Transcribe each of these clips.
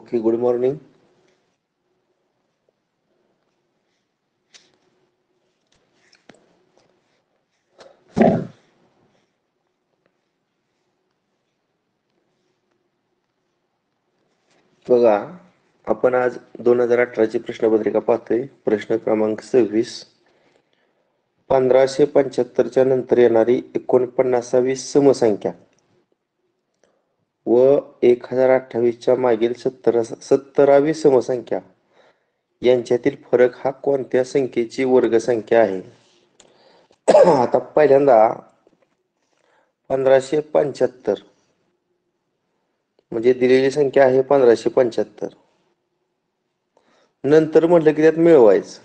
Okay, good morning. बघा, आपण आज 2018ची प्रश्नपत्रिका पाहतोय. प्रश्न क्रमांक 26. 1575च्या नंतर येणारी 49वी समसंख्या व 1028च्या मागील 17वी समसंख्या यांच्यातील फरक हा कोणत्या संख्येची वर्गसंख्या आहे? आता पहिल्यांदा 1575 म्हणजे दिलेली संख्या आहे 1575. नंतर म्हटलं की त्यात मिळवायचं.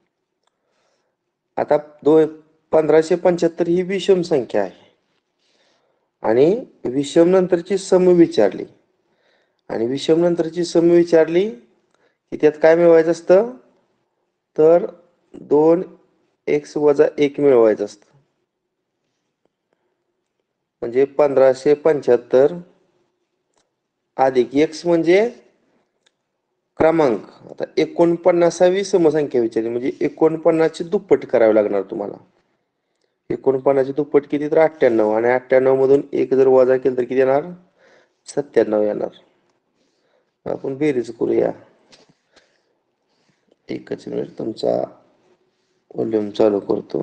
आता 1575 ही विषम संख्या आहे आणि विषम नंतरची सम विचारली आणि विषम नंतरची सम विचारली की त्यात काय मिळवायचं असतं, तर 2x - 1 मिळवायचं असतं. म्हणजे 1575 अधिक x म्हणजे क्रमांक. आता 49वी समसंख्या विचारली म्हणजे 49ची दुप्पट करावी लागणार तुम्हाला. 49ची दुप्पट किती, तर 98 आणि 98 मधून 1 जर वजा केलं तर किती येणार, 97 येणार. आपण बेरीज करूया. एकच मिनिट तुमचा व्हॉल्यूम चालू करतो.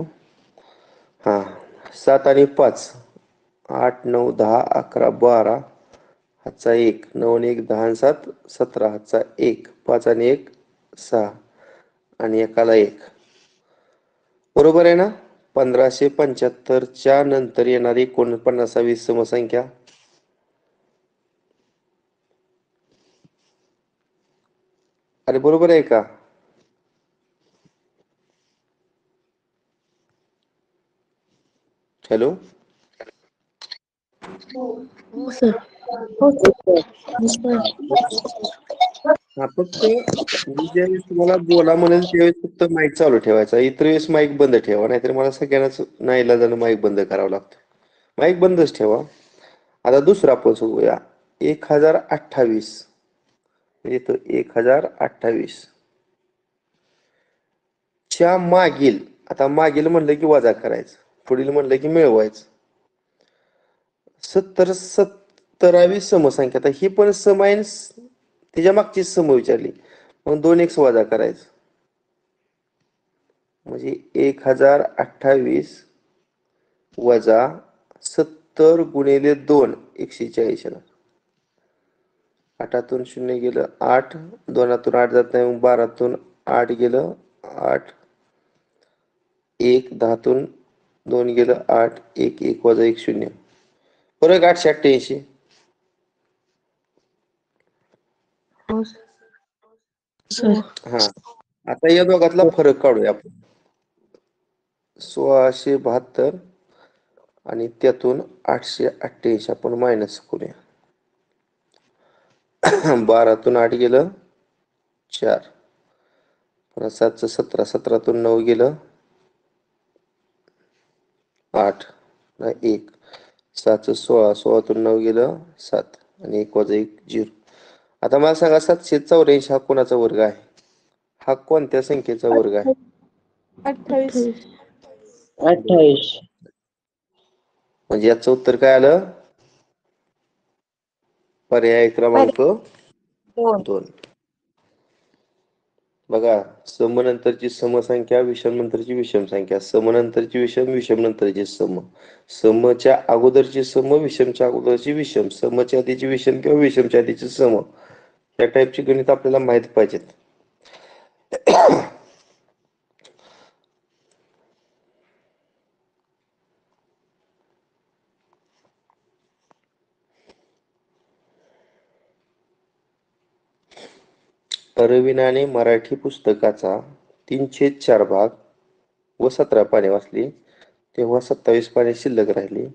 7 आणि 5 8 9 10 11 12 हातचा 1 9 आणि 1 10 आणि 7 17 हातचा 1 5 आणि 1 6 आणि एकाला 1. बरोबर आहे ना? 1575च्या नंतर येणारी 49वी समसंख्या. अरे बरोबर आहे का? हॅलो. हो सर. फक्त मी ज्यावेळेस तुम्हाला बोला म्हणेल त्यावेळेस फक्त माईक चालू ठेवायचा, इतर वेळेस माईक बंद ठेवा, नाहीतर मला सगळ्यांनाच नाईलाजानं माईक बंद करावं लागतं. माईक बंदच ठेवा. आता दुसरा आपण बघूया. 1028 म्हणजे तो 1028 च्या मागील. आता मागील म्हणलं की वजा करायचं, पुढील म्हणलं की मिळवायचं. 17वी समसंख्या. आता ही पण सम आहे, त्याच्या मागची सम विचारली, मग 2x वजा करायचं म्हणजे 1028 वजा 70 गुणिले 2 140 येणार. 8तून 0 गेलं 8, 2तून 8 जात नाही, मग 12तून 8 गेलं 8, 1 10तून 2 गेलं 8, 1 1 वजा 1 0. फरक 888. हा, आता या दोघातला फरक काढूया आपण. 1672 आणि त्यातून 888 आपण मायनस करूया. 12तून 8 गेलं 4, पुन्हा 7चं 17, 17तून 9 गेलं 8 1, 7चं 16, 16तून 9 गेलं 7 आणि 1 वजा 1 0. आता मला सांगा, 784 हा कोणाचा वर्ग आहे? हा कोणत्या संख्येचा वर्ग आहे? 28. म्हणजे याचं उत्तर काय आलं? पर्याय क्रमांक 2. बघा, सम नंतरची समसंख्या, विषम नंतरची विषम संख्या, सम नंतरची विषम, विषम नंतरची सम, समच्या अगोदरची सम, विषमच्या अगोदरची विषम, समच्या आधीची विषम किंवा विषमच्या आधीची सम, या टाईपची गणित आपल्याला माहित पाहिजेत. रवीनाने मराठी पुस्तकाचा 3/4 भाग व 17 पाने वाचली, तेव्हा 27 पाने शिल्लक राहिली.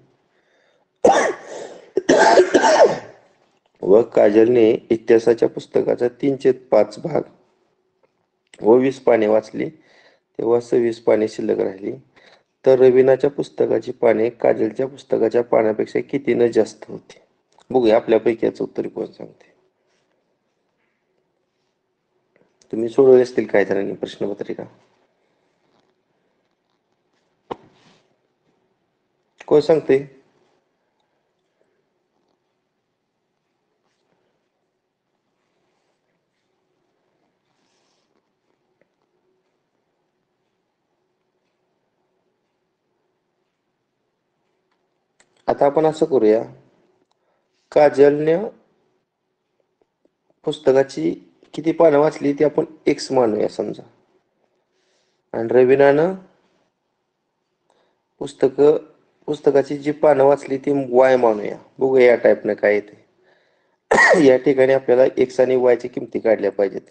व काजलने इतिहासाच्या पुस्तकाचा 3/5 भाग व 20 पाने वाचली, तेव्हा 26 पाने शिल्लक राहिली. तर रवीनाच्या पुस्तकाची पाने काजलच्या पुस्तकाच्या पानापेक्षा कितीने जास्त होती? बघूया आपल्यापैकी याचं उत्तर कोण सांगते. तुम्ही सोडवले असतील काही जणांनी प्रश्नपत्रिका. कोण सांगते? आता आपण असं करूया, काजलने पुस्तकाची किती पानं वाचली ती आपण एक्स मानूया समजा, आणि रवीनानं पुस्तकाची जी पानं वाचली ती वाय मानूया. बघूया या टाईपनं काय येते. या ठिकाणी आपल्याला एक्स आणि वाय ची किमती काढल्या पाहिजेत.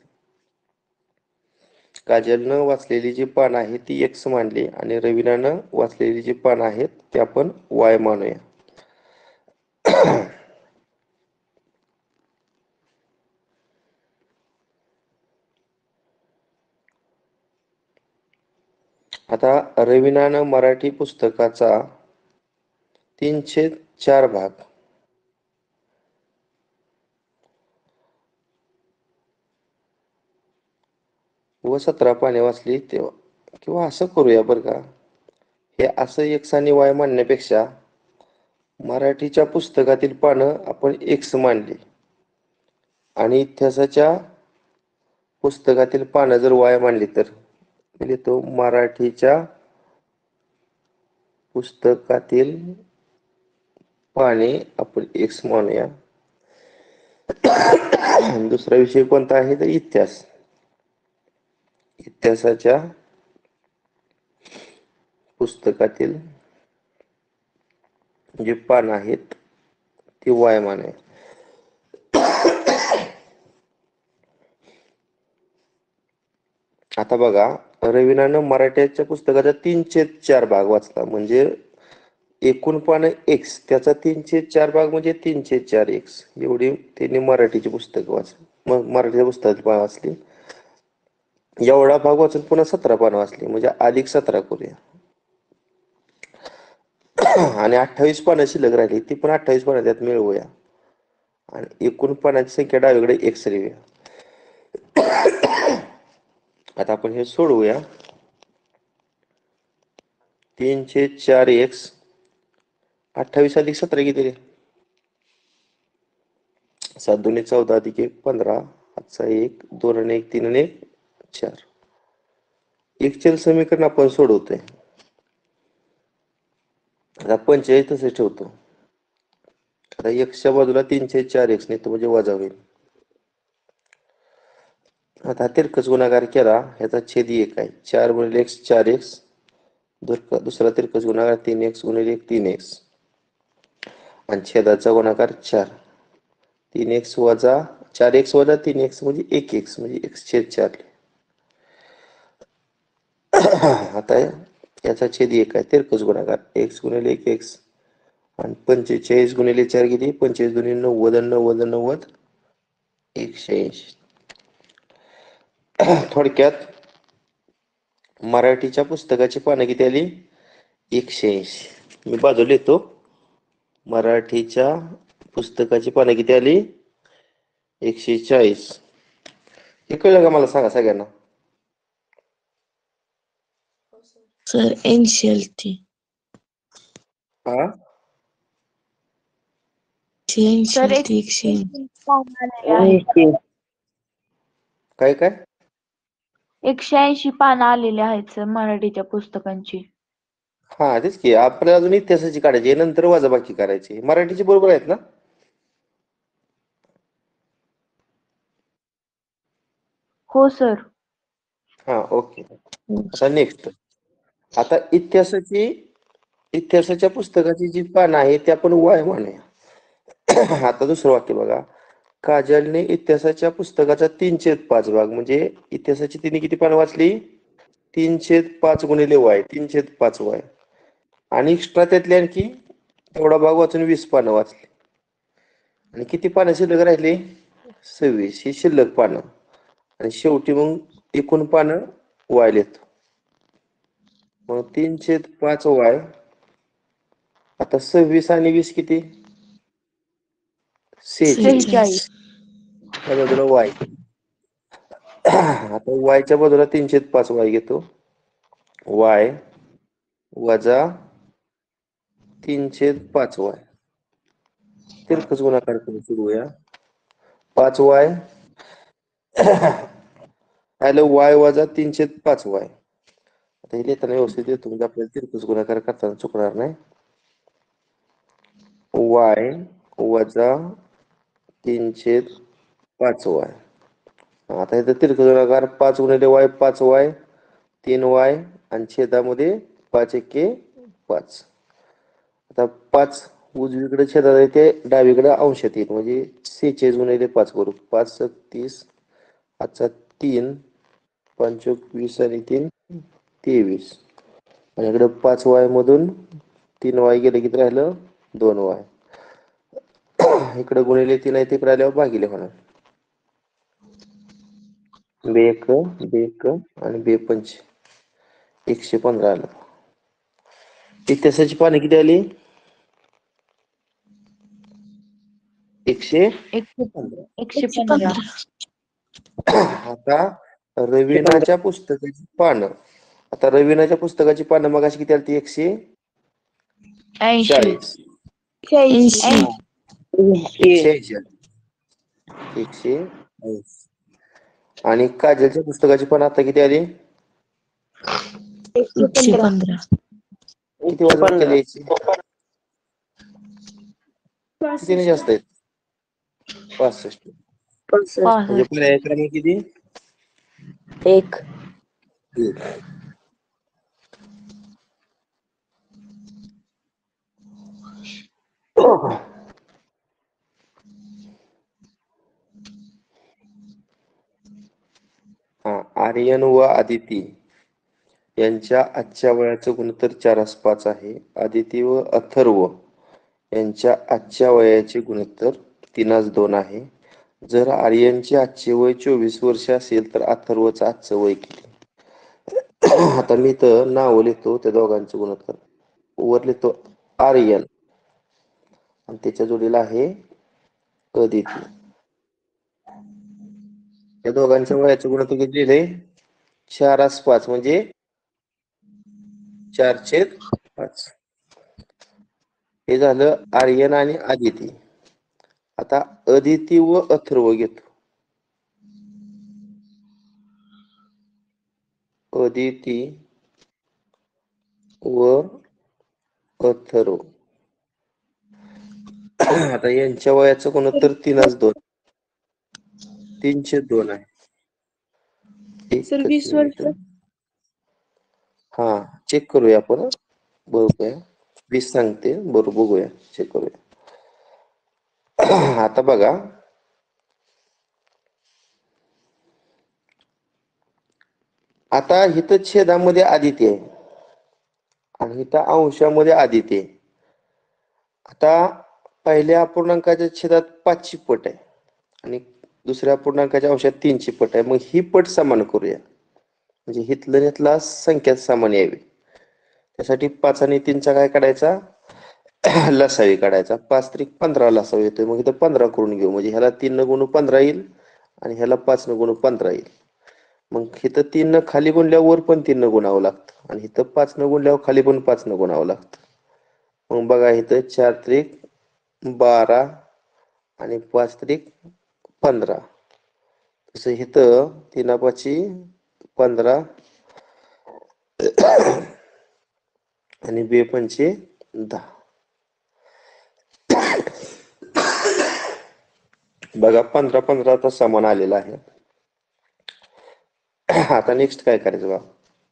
काजलनं वाचलेली जी पानं आहेत ती एक्स मानली आणि रवीनानं वाचलेली जी पानं आहेत ती आपण वाय मानूया. आता रवीनानं मराठी पुस्तकाचा 3/4 भाग व 17 पाने वाचली तेव्हा, किंवा असं करूया बरं का, हे असं एक्स आणि वाय मानण्यापेक्षा मराठीच्या पुस्तकातील पानं आपण एक्स मानली आणि इतिहासाच्या पुस्तकातील पानं जर वाय मानली तर लिहितो मराठीच्या पुस्तकातील पाने आपण एक्स मानूया. दुसरा विषय कोणता आहे तर इतिहास. इतिहासाच्या पुस्तकातील जी पानं आहेत ती वाय मानूया. आता बघा, रवीनानं मराठीच्या पुस्तकाचा 3/4 भाग वाचला म्हणजे एकूण पानं एक्स, त्याचा 3/4 भाग म्हणजे 3/4 एक्स, एवढी त्यांनी मराठीची पुस्तकं वाचली. मग मराठीच्या पुस्तकाची पानं वाचली, एवढा भाग वाचून पुन्हा 17 पानं वाचली म्हणजे अधिक 17 करूया. आणि 28 पानं शिल्लक राहिली, ती पण 28 पानं त्यात मिळवूया आणि एकूण पानांची संख्या डावीकडे एक्स लिहूया. आता आपण हे सोडवूया. 3/4 एक्स, 28 अधिक 17 किती रे? 7 2 14 अधिक 1 15, हातचा 1 2 आणि 1 3 आणि 1 4. एकचल समीकरण आपण सोडवतोय. आता 45 तसं ठेवतो. आता एक्सच्या बाजूला 3/4 एक्स नेतो म्हणजे वजा होईल. आता तिरकस गुणाकार केला, ह्याचा छेद 1 आहे. 4 गुणिले एक्स 4x, दुसरा तिरकस गुणाकार 3x गुणिले 1 3x आणि छेदाचा गुणाकार 4. 3x वजा 4x वजा 3x म्हणजे 1x म्हणजे x/4. आता याचा छेद 1 आहे. तिरकस गुणाकार x गुणिले 1x आणि 45 गुणिले 4 किती? 25 दुनी 90 आणि 90 90 180. थोडक्यात मराठीच्या पुस्तकाची पानं किती आली? 180. मी बाजूला येतो. मराठीच्या पुस्तकाची पानं किती आली? 140. हे कळलं का मला सांगा सगळ्यांना? सर 80 आलती. हा, 80 सर आलती 180. काय काय? 180 पानं आलेली आहेत सर मराठीच्या पुस्तकांची. हा तेच की, आपल्याला अजून इतिहासाची काढायची, नंतर वजाबाकी करायची. मराठीची बरोबर आहेत ना? हो सर. हा ओके. आता नेक्स्ट, आता इतिहासाच्या पुस्तकाची जी पानं आहे ती आपण वाय मानूया. आता दुसरं वाक्य बघा, काजलने इतिहासाच्या पुस्तकाचा 3/5 भाग म्हणजे इतिहासाची तिने किती पानं वाचली? 3/5 गुणिले वाय, 3/5 वाय आणि एक्स्ट्रा त्यातले आणखी तेवढा भाग वाचून 20 पानं वाचली आणि किती पानं शिल्लक राहिली? 26. ही शिल्लक पानं आणि शेवटी मग एकूण पानं वाय लिहितो. मग 3/5 वाय. आता 26 आणि 20 किती? 46. 46. त्या बाजूला वाय. आता वायच्या बाजूला 3/5 घेतो. वाय वजा 3/5 तिरकस गुणाकार करून सोडवूया. 5y आलं वाय वजा 3/5 आता हे लिहिताना व्यवस्थित येतो म्हणजे आपल्याला तिरकस गुणाकार करताना चुकणार नाही. वाय वजा 3/5 आता इथं तिरकस गुणाकार 5 गुणिले वाय 5y 3y आणि छेदामध्ये 5 एके 5. आता 5 उजवीकडे छेदात येते डावीकडे अंशात येईल म्हणजे 46 गुणिले 5 करू. 5 × 30 5 3 5 20 आणि 3 23 आणि इकडे 5y मधून 3y गेले किती राहिलं 2y. इकडे गुणिले 3 आहे तिकडे आल्यावर भागिले होणार. 2 आणि 2 115 आलं. इतिहासाची पाने किती आली 115. 115. आता रवीनाच्या पुस्तकाची पानं मग अशी किती आली 140 80 180 आणि काजलच्या पुस्तकाची पानं आता किती आली 115 किती वाजून केली याची किती जास्त आहेत 65 म्हणजे पर्याय क्रमांक किती 1 आर्यन व आदिती यांच्या आजच्या वयाचं गुणोत्तर 4:5 आहे. आदिती व अथर्व यांच्या आजच्या वयाचे गुणोत्तर 3:2 आहे. जर आर्यनचे आजचे वय 24 वर्ष असेल तर अथर्वचं आजचं वय किती. आता मी तर नाव लिहितो त्या दोघांचं गुणोत्तर. वर लिहितो आर्यन आणि त्याच्या जोडीला आहे अदिती. या दोघांच्या वयाचं गुणोत्तर किती लिहिले 4:5 म्हणजे 4/5. हे झालं आर्यन आणि आदिती. आता अदिती व अथर्व घेतो. अदिती व अथर्व आता यांच्या वयाचं गुणोत्तर 3:2 3/2 आहे. सर 20 वर्ष हा चेक करूया आपण बघूया 20 सांगते बरोबर बघूया चेक करूया. आता बघा आता इथं छेदामध्ये आदिती आहे आणि इथं अंशामध्ये आदिती आहे. आता पहिल्या अपूर्णांकाच्या छेदात 5ची पट आहे आणि दुसऱ्या अपूर्णांकाच्या अंशात 3ची पट आहे. मग ही पट समान करूया म्हणजे हितलं संख्या समान यावी. त्यासाठी 5 आणि 3चा काय काढायचा लसावी काढायचा. 5 त्रिक 15 लसावी येतोय. मग इथं 15 करून घेऊ म्हणजे ह्याला 3 न गुणू 15 येईल आणि ह्याला 5 न गुणू 15 येईल. मग इथं 3 न खाली गुणल्यावर पण 3 न गुणावं लागतं आणि इथं 5 न गुणल्यावर खाली पण 5 न गुणावं लागतं. मग बघा इथं 4 त्रिक 12 आणि 5 त्रिक 15. तसं इथं 3 5 15 आणि 2 5 10. बघा 15 आता समान आलेला आहे. आता नेक्स्ट काय करायचं बघा.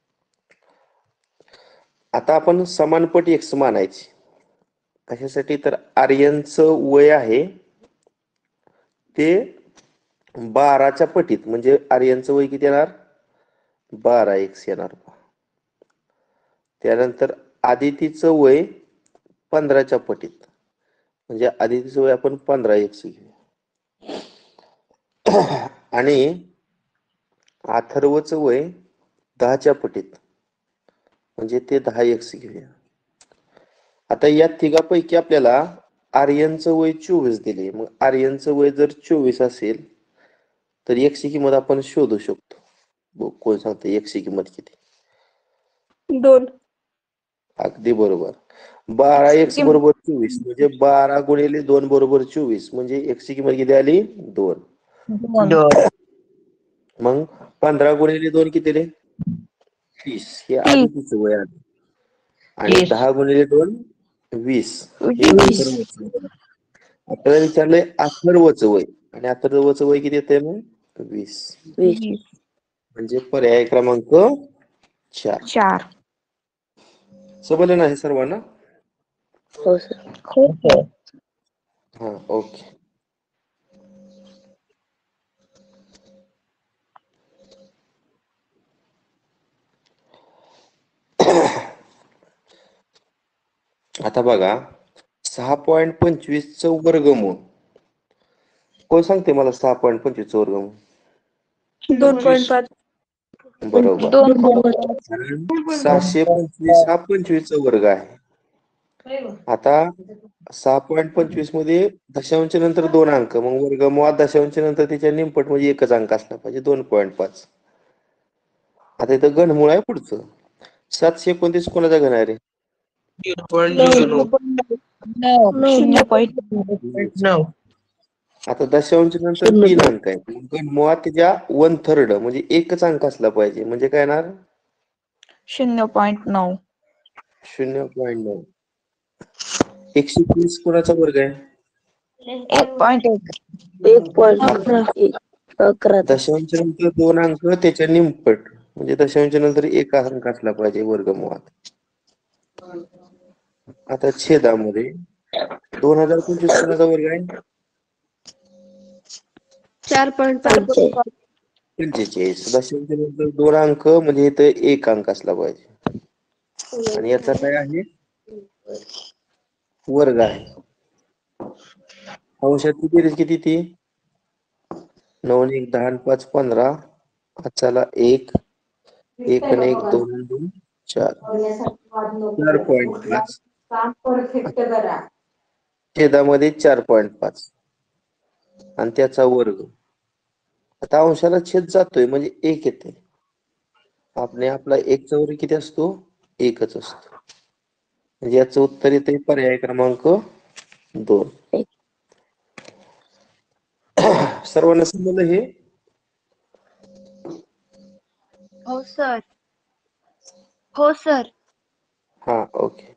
आता आपण समानपट x मानायची. कशासाठी तर आर्यनचं वय आहे ते 12च्या पटीत म्हणजे आर्यनचं वय किती येणार 12x येणार. त्यानंतर आदितीचं वय 15च्या पटीत म्हणजे आदितीचं वय आपण 15x घेऊ आणि अथर्वचं वय 10च्या पटीत म्हणजे ते 10x घेऊया. आता या तिघापैकी आपल्याला आर्यनचं वय 24 दिले. मग आर्यनचं वय जर 24 असेल तर x ची किंमत आपण शोधू शकतो. कोण सांगतं x ची किंमत किती? 2. अगदी बरोबर. 12x बरोबर 24 म्हणजे 12 गुणिले 2 बरोबर 24 म्हणजे x ची किंमत किती आली? 2. 2. मग 15 गुणिले 2 किती रे? 30. हे आधीच वय आलं. आणि 10 गुणिले 2 20. हे अथर्वचं वय. आपल्याला विचारलंय अथर्वचं वय आणि अथर्वचं वय किती येतंय मग? 20. म्हणजे पर्याय क्रमांक 4. समजलं नाही सर्वांना? हो सर. हा, ओके. आता बघा 6.25 चं वर्गमूळ. कोण सांगते मला 6.25 चं वर्गमूळ? 2.5. बरोबर. 725 हा 25 चा वर्ग आहे. आता 6.25 मध्ये दशांश नंतर 2 अंक, मग वर्गमुळात दशांश नंतर त्याच्या निमपट म्हणजे एकच अंक असला पाहिजे 2.5. आता इथं घनमूळ आहे पुढचं. 729 कोणाचा घन आहे रे? 0.9. आता दशांश नंतर 3 अंक आहेत. घनमुळात त्याच्या 1/3 म्हणजे एकच अंक असला पाहिजे. म्हणजे काय येणार? 0.9. 0.9. 130 कोणाचा वर्ग आहे? 1.1. 1.11. दशांश नंतर 2 अंक त्याच्या निमपट म्हणजे दशांश नंतर एक अंक असला पाहिजे वर्गमुळात. आता छेदामध्ये 2025 कोणाचा वर्ग आहे? 4.5. 45. दशांश नंतर 2 अंक म्हणजे इथं एक अंक असला पाहिजे. आणि याचा काय आहे? वर्ग आहे. अंशाची बेरीज किती ती? 9 आणि 1 10 आणि 5 15. चला 1 1 आणि 1 2 आणि 2 4. 4.5 छेदामध्ये 4.5 आणि त्याचा वर्ग. आता अंशाला छेद जातोय म्हणजे 1 येते. आपला 1 चा वर्ग किती असतो? 1च असतो. म्हणजे याचं उत्तर येते पर्याय क्रमांक 2. सर्वांना समजलं हे? हो सर. हो सर. हा, ओके.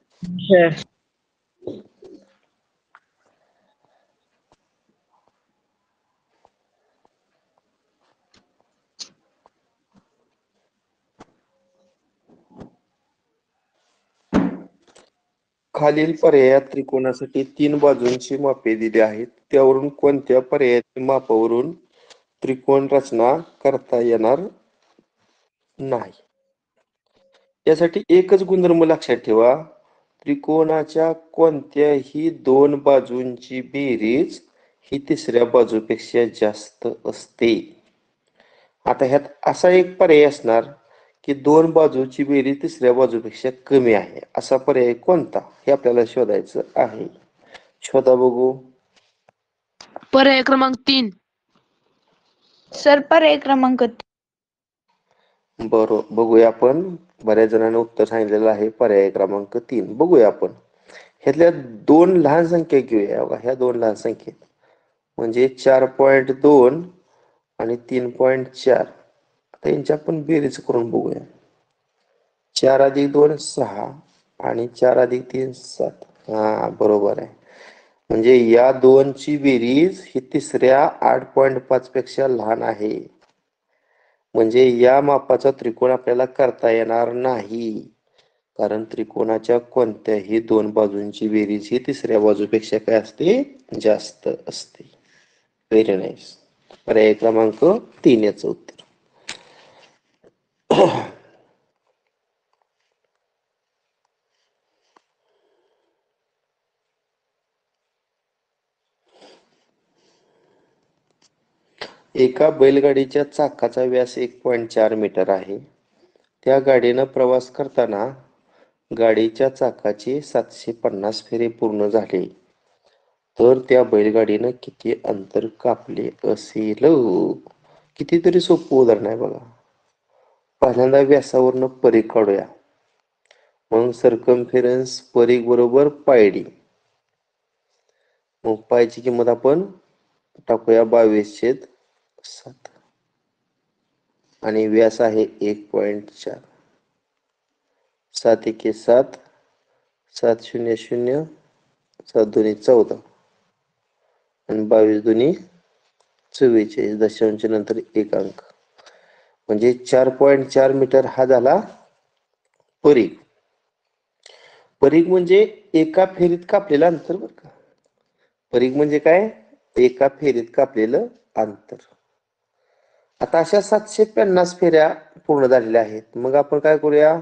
खालील पर्यायात त्रिकोणासाठी 3 बाजूंची मापे दिली आहेत. त्यावरून कोणत्या पर्यायाच्या मापावरून त्रिकोण रचना करता येणार नाही? यासाठी एकच गुणधर्म लक्षात ठेवा. त्रिकोणाच्या कोणत्याही 2 बाजूंची बेरीज ही तिसऱ्या बाजूपेक्षा जास्त असते. आता ह्यात असा एक पर्याय असणार की 2 बाजूची बेरीज तिसऱ्या बाजूपेक्षा कमी आहे. असा पर्याय कोणता? हे आपल्याला शोधायचं आहे. शोधा बघू. पर्याय क्रमांक 3. सर पर्याय क्रमांक बरोबर, बघूया आपण. बऱ्याच जणांनी उत्तर सांगितलेलं आहे पर्याय क्रमांक 3. बघूया आपण. ह्यातल्या 2 लहान संख्या घेऊया. बघा ह्या 2 लहान संख्या म्हणजे 4.2 आणि 3.4. आता यांची आपण बेरीज करून बघूया. 4 अधिक 2 6 आणि 4 अधिक 3 7. हा, बरोबर आहे. म्हणजे या 2 ची बेरीज ही तिसऱ्या 8.5 पेक्षा लहान आहे. म्हणजे या मापाचा त्रिकोण आपल्याला करता येणार नाही. कारण त्रिकोणाच्या कोणत्याही 2 बाजूंची बेरीज ही तिसऱ्या बाजूपेक्षा काय असते? जास्त असते. Very nice. पर्याय क्रमांक 3 याचं उत्तर. एका बैलगाडीच्या चाकाचा व्यास 1.4 मीटर आहे. त्या गाडीनं प्रवास करताना गाडीच्या चाकाचे 750 फेरे पूर्ण झाले. तर त्या बैलगाडीनं किती अंतर कापले असेल? कितीतरी सोपं उदाहरण आहे बघा. पहिल्यांदा व्यासावरनं परिघ काढूया. मग सर्कमफेरन्स परिघ बरोबर पायडी. मग पायची किंमत आपण टाकूया 22/7 आणि व्यास आहे 1.4. 7 एके 7, 7 शून्य 0, 7 दोन्ही 14 आणि 22 दोन्ही 44. दशांश नंतर एक अंक म्हणजे 4.4 मीटर हा झाला परिघ. परिघ म्हणजे एका फेरीत कापलेलं अंतर बरं का. परिघ म्हणजे काय? एका फेरीत कापलेलं अंतर. आता अशा 750 फेऱ्या पूर्ण झालेल्या आहेत. मग आपण काय करूया?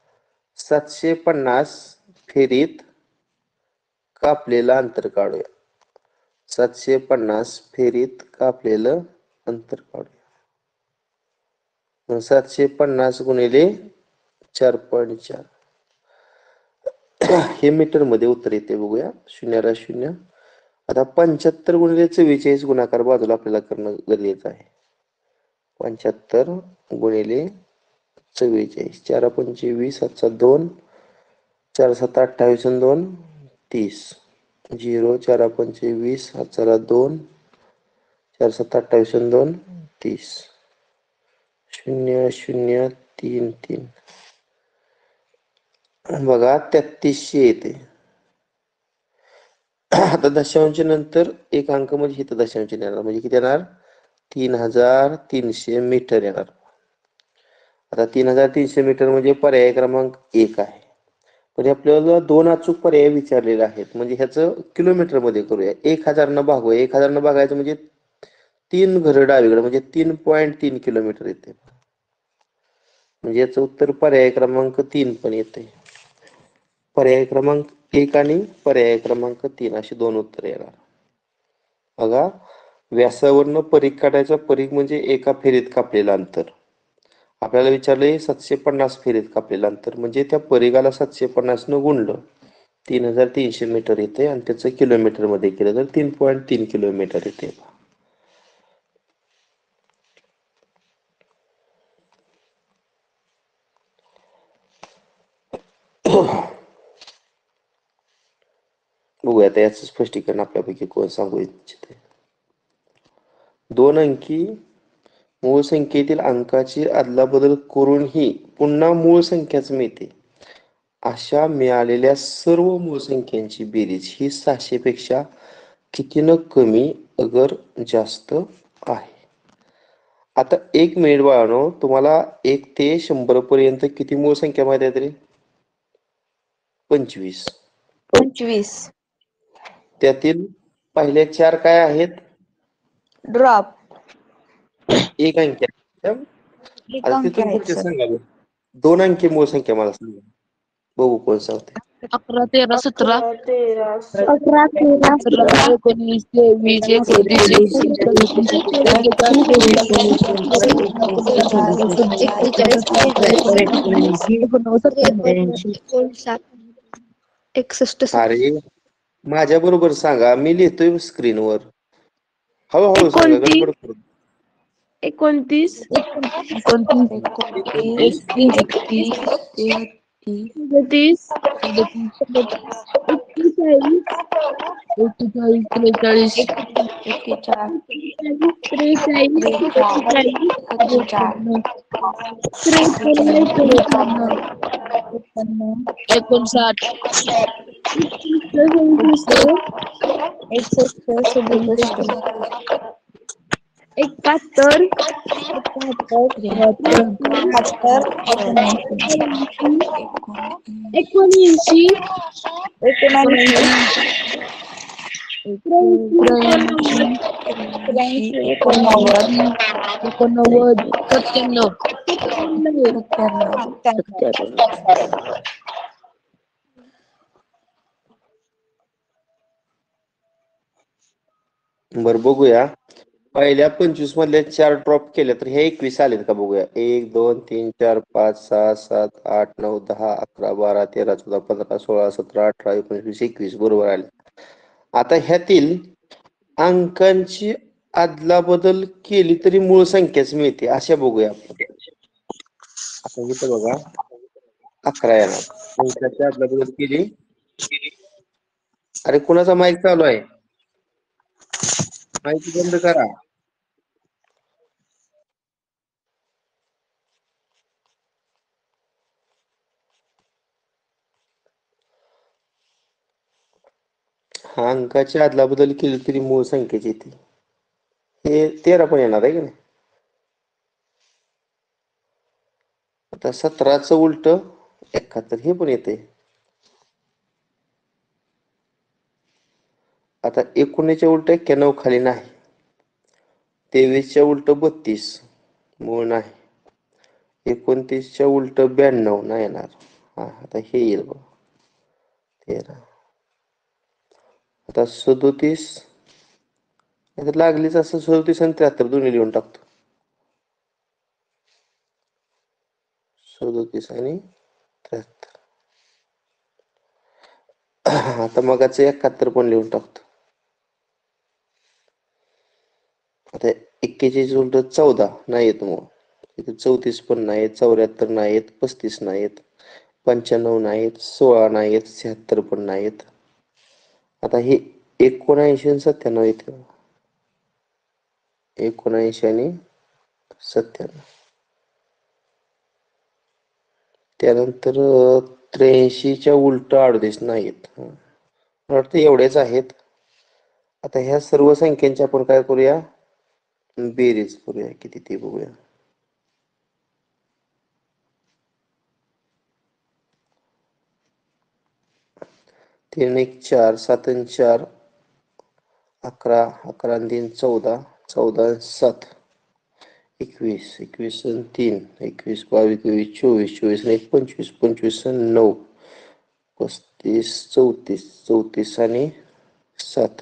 750 फेरीत कापलेलं अंतर काढूया. 750 फेरीत कापलेलं अंतर काढूया. 750 गुणिले 4.4 हे मीटर मध्ये उत्तर येते बघूया. 0 0. आता 75 गुणिले 44 गुणाकार बाजूला आपल्याला करणं गरजेचं आहे. 75 गुणिले 44. 4 पंचे 20, 7 2, 4 7 28 आणि 2 30. 0 4 पंचे 20, 7 2, 4 7 28 आणि 2 30. 0 0 3 3. बघा 3300 येते. आता दशांश नंतर एक अंक म्हणजे इथं दशांश येणार म्हणजे किती येणार? 3300 मीटर येणार. आता 3300 मीटर म्हणजे पर्याय क्रमांक 1 आहे. पण आपल्याला 2 अचूक पर्याय विचारलेले आहेत. म्हणजे ह्याचं किलोमीटर मध्ये करूया. 1000 न भागूया. 1000 न भागायचं म्हणजे 3 घरं डावीकडे म्हणजे 3.3 किलोमीटर येते. म्हणजे याचं उत्तर पर्याय क्रमांक 3 पण येते. पर्याय क्रमांक 1 आणि पर्याय क्रमांक 3 अशी दोन उत्तर येणार. बघा व्यासावरनं परिघ काढायचा. परिघ म्हणजे एका फेरीत कापलेलं अंतर. आपल्याला विचारले 750 फेरीत कापलेलं अंतर म्हणजे त्या परिघाला 750 न गुणलं 3300 मीटर येते आणि त्याचं किलोमीटर मध्ये केलं तर 3.3 किलोमीटर येते. बघूया आता याचं स्पष्टीकरण आपल्यापैकी कोण सांगू इच्छिते. 2 अंकी मूळ संख्येतील अंकाची अदलाबदल करूनही पुन्हा मूळ संख्याच मिळते. अशा मिळालेल्या सर्व मूळ संख्यांची बेरीज ही 600 पेक्षा कितीनं कमी अगर जास्त आहे. आता 1 मिनिट बाळांनो, तुम्हाला 1 ते 100 पर्यंत किती मूळ संख्या माहिती आहे तरी? 25. 25. त्यातील पहिल्या 4 काय आहेत? ड्रॉप. एक अंकी. एक आता अंकी तिथून आहेत पुढचे सर. सांगा. 2 अंकी मूळ संख्या मला सांगा. बघू कोण सांगते. 11 13 17 11 13 18 19 20 21 21 अरे माझ्या बरोबर सांगा. मी लिहितोय स्क्रीनवर. हळूहळू सांगा. गडबड करू. 29 30 बर बघूया. पहिल्या 25 मधल्या 4 ड्रॉप केल्या तर हे 21 आलेत का बघूया. 1 2 3 4 5 6 7 8 9 10 11 12 13 14 15 16 17 18 19 20 21 बरोबर आले. आता ह्यातील अंकांची आदला बदल केली तरी मूळ संख्याच मिळते अशा बघूया आपण. आता इथं बघा 11 येणार. अंकाच्या आदला बदल केली. अरे कुणाचा माईक चालू आहे? माईक बंद करा. हा अंकाची आदला बदल केली तरी मूळ संख्येची येते. हे 13 पण येणार आहे की नाही. आता 17चं उलट 71 हे पण येते. आता 19च्या उलट 91 खाली नाही. 23च्या उलट 32 मूळ नाही. 29च्या उलट 92 नाही येणार. हा आता हे येईल बघ 13. आता 37 लागलीच असं 37 आणि 73 दोन्ही लिहून टाकतो. 37 आणि 73. आता मगाच 71 पण लिहून टाकतो. आता 41 उलट 14 नाही येत मग. इथे 34 पण नाहीत, 74 नाहीत, 35 नाहीत, 95 नाहीत, 16 नाहीत, 76 पण नाहीत. आता हे 79 आणि 97 येते. 79 आणि 97. त्यानंतर 83च्या उलट 38 नाहीत. मला वाटतं एवढेच आहेत. आता ह्या सर्व संख्यांची आपण काय करूया? बेरीज करूया. किती ते बघूया. 3 1 4 7 आणि 4 11 11 आणि 3 14 14 आणि 7 21 21 आणि 3 21 22 23 24 24 आणि 1 25 25 आणि 9 35 34 34 आणि 7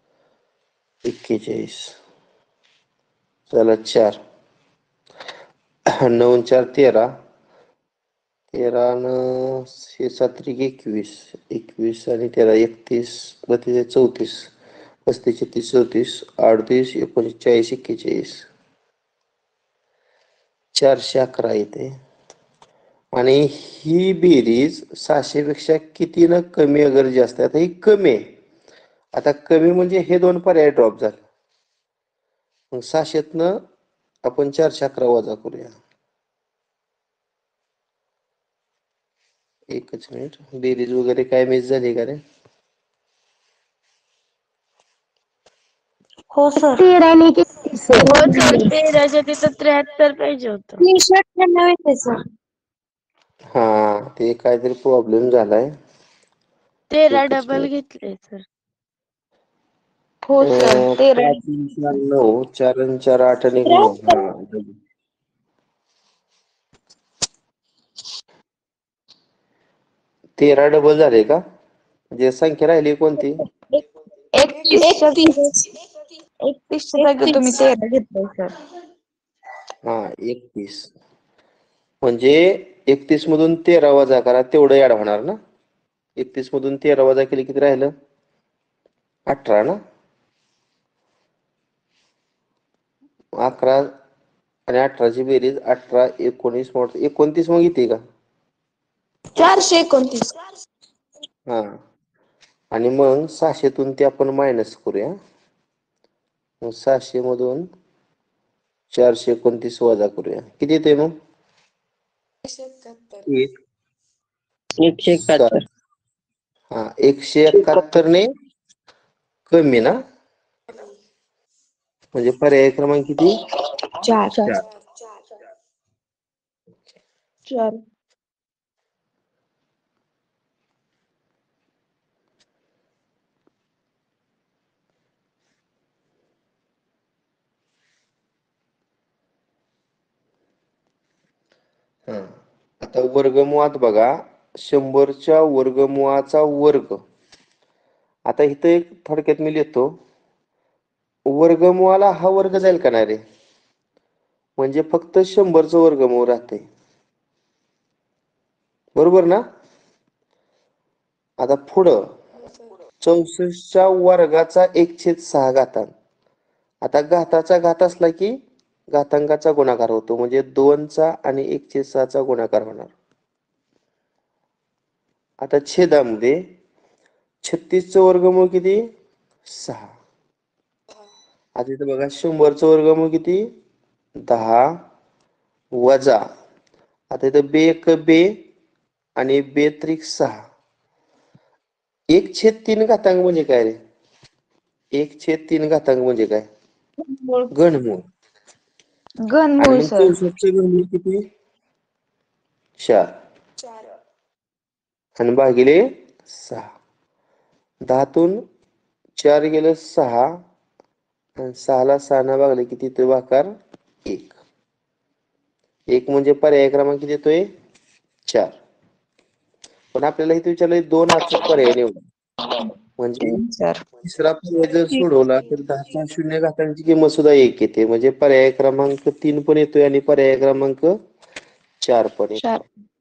41 चला 4 9 4 13 13 आणि हे 7 21 21 आणि 13 31 32 34 35 36 34 38 39 41 411 येते. आणि ही बेरीज 600 पेक्षा किती न कमी अगर जास्त आहे. आता ही कमी आहे. आता कमी म्हणजे हे दोन पर्याय ड्रॉप झाले. मग 600तनं आपण 411 वजा करूया. एकच मिनिट. बेरीज वगैरे काय मिस झाली का रे? हो सर. 13 आणि किती सर? हो सर 13च्या तिथं 73 पाहिजे होतं. 398 येते सर. हा ते काहीतरी प्रॉब्लेम झालाय. 13 एकच डबल मिनिट. घेतले सर. हो सर 13 5 आणि 4 9 4 आणि 4 8 आणि 1 9 हा 13 डबल झाले का? म्हणजे संख्या राहिली कोणती? 31च्या 31च्या जागी तुम्ही 31. 13 घेतलंय सर. हा 31 म्हणजे 31 मधून 13 वजा करा तेवढं ऍड होणार ना. 31 मधून 13 वजा केली किती राहिलं? 18 ना. 11 आणि 18ची बेरीज 18 19 29 मग येते का? 429. हा आणि मग 600तून ते आपण मायनस करूया. मग 600 मधून 429 वजा करूया. किती येते मग? 171. हा 171 ने कमी ना. म्हणजे पर्याय क्रमांक किती? 4. 4. 4. हा आता वर्गमुळात बघा 100च्या वर्गमुळाचा वर्ग. आता इथं एक थोडक्यात मी लिहितो. वर्गमुळाला हा वर्ग जाईल का नाही रे? म्हणजे फक्त 100चं वर्गमूळ राहते. बरोबर ना. आता पुढं 64च्या वर्गाचा 1/6 घातांक. आता घाताचा घात असला की घातांकाचा गुणाकार होतो, म्हणजे 2चा आणि 1/6चा गुणाकार होणार. आता छेदामध्ये 36चं वर्गमूळ किती? 6. आता इथं बघा 100चं वर्गमूळ किती? 10 वजा. आता इथं बे एक बे आणि बे त्रिक 6. 1/3 घातांक म्हणजे काय रे? 1/3 घातांक म्हणजे काय? घनमूळ. आणि घनमूळ मग सर. 64चं घनमूळ किती? 4 आणि भागिले 6. 10तून 4 गेलं 6 आणि 6ला 6 ने भागले किती येतोय भाकार? 1. 1 म्हणजे पर्याय क्रमांक किती येतोय? 4. पण आपल्याला इथे विचारलंय 2 अचूक पर्याय निवडा. म्हणजे सर तिसरा पर्याय जर सोडवला तर 10च्या 0 घातांची किंमत सुद्धा 1 येते. म्हणजे पर्याय क्रमांक 3 पण येतोय आणि पर्याय क्रमांक 4 पण येतोय. 4.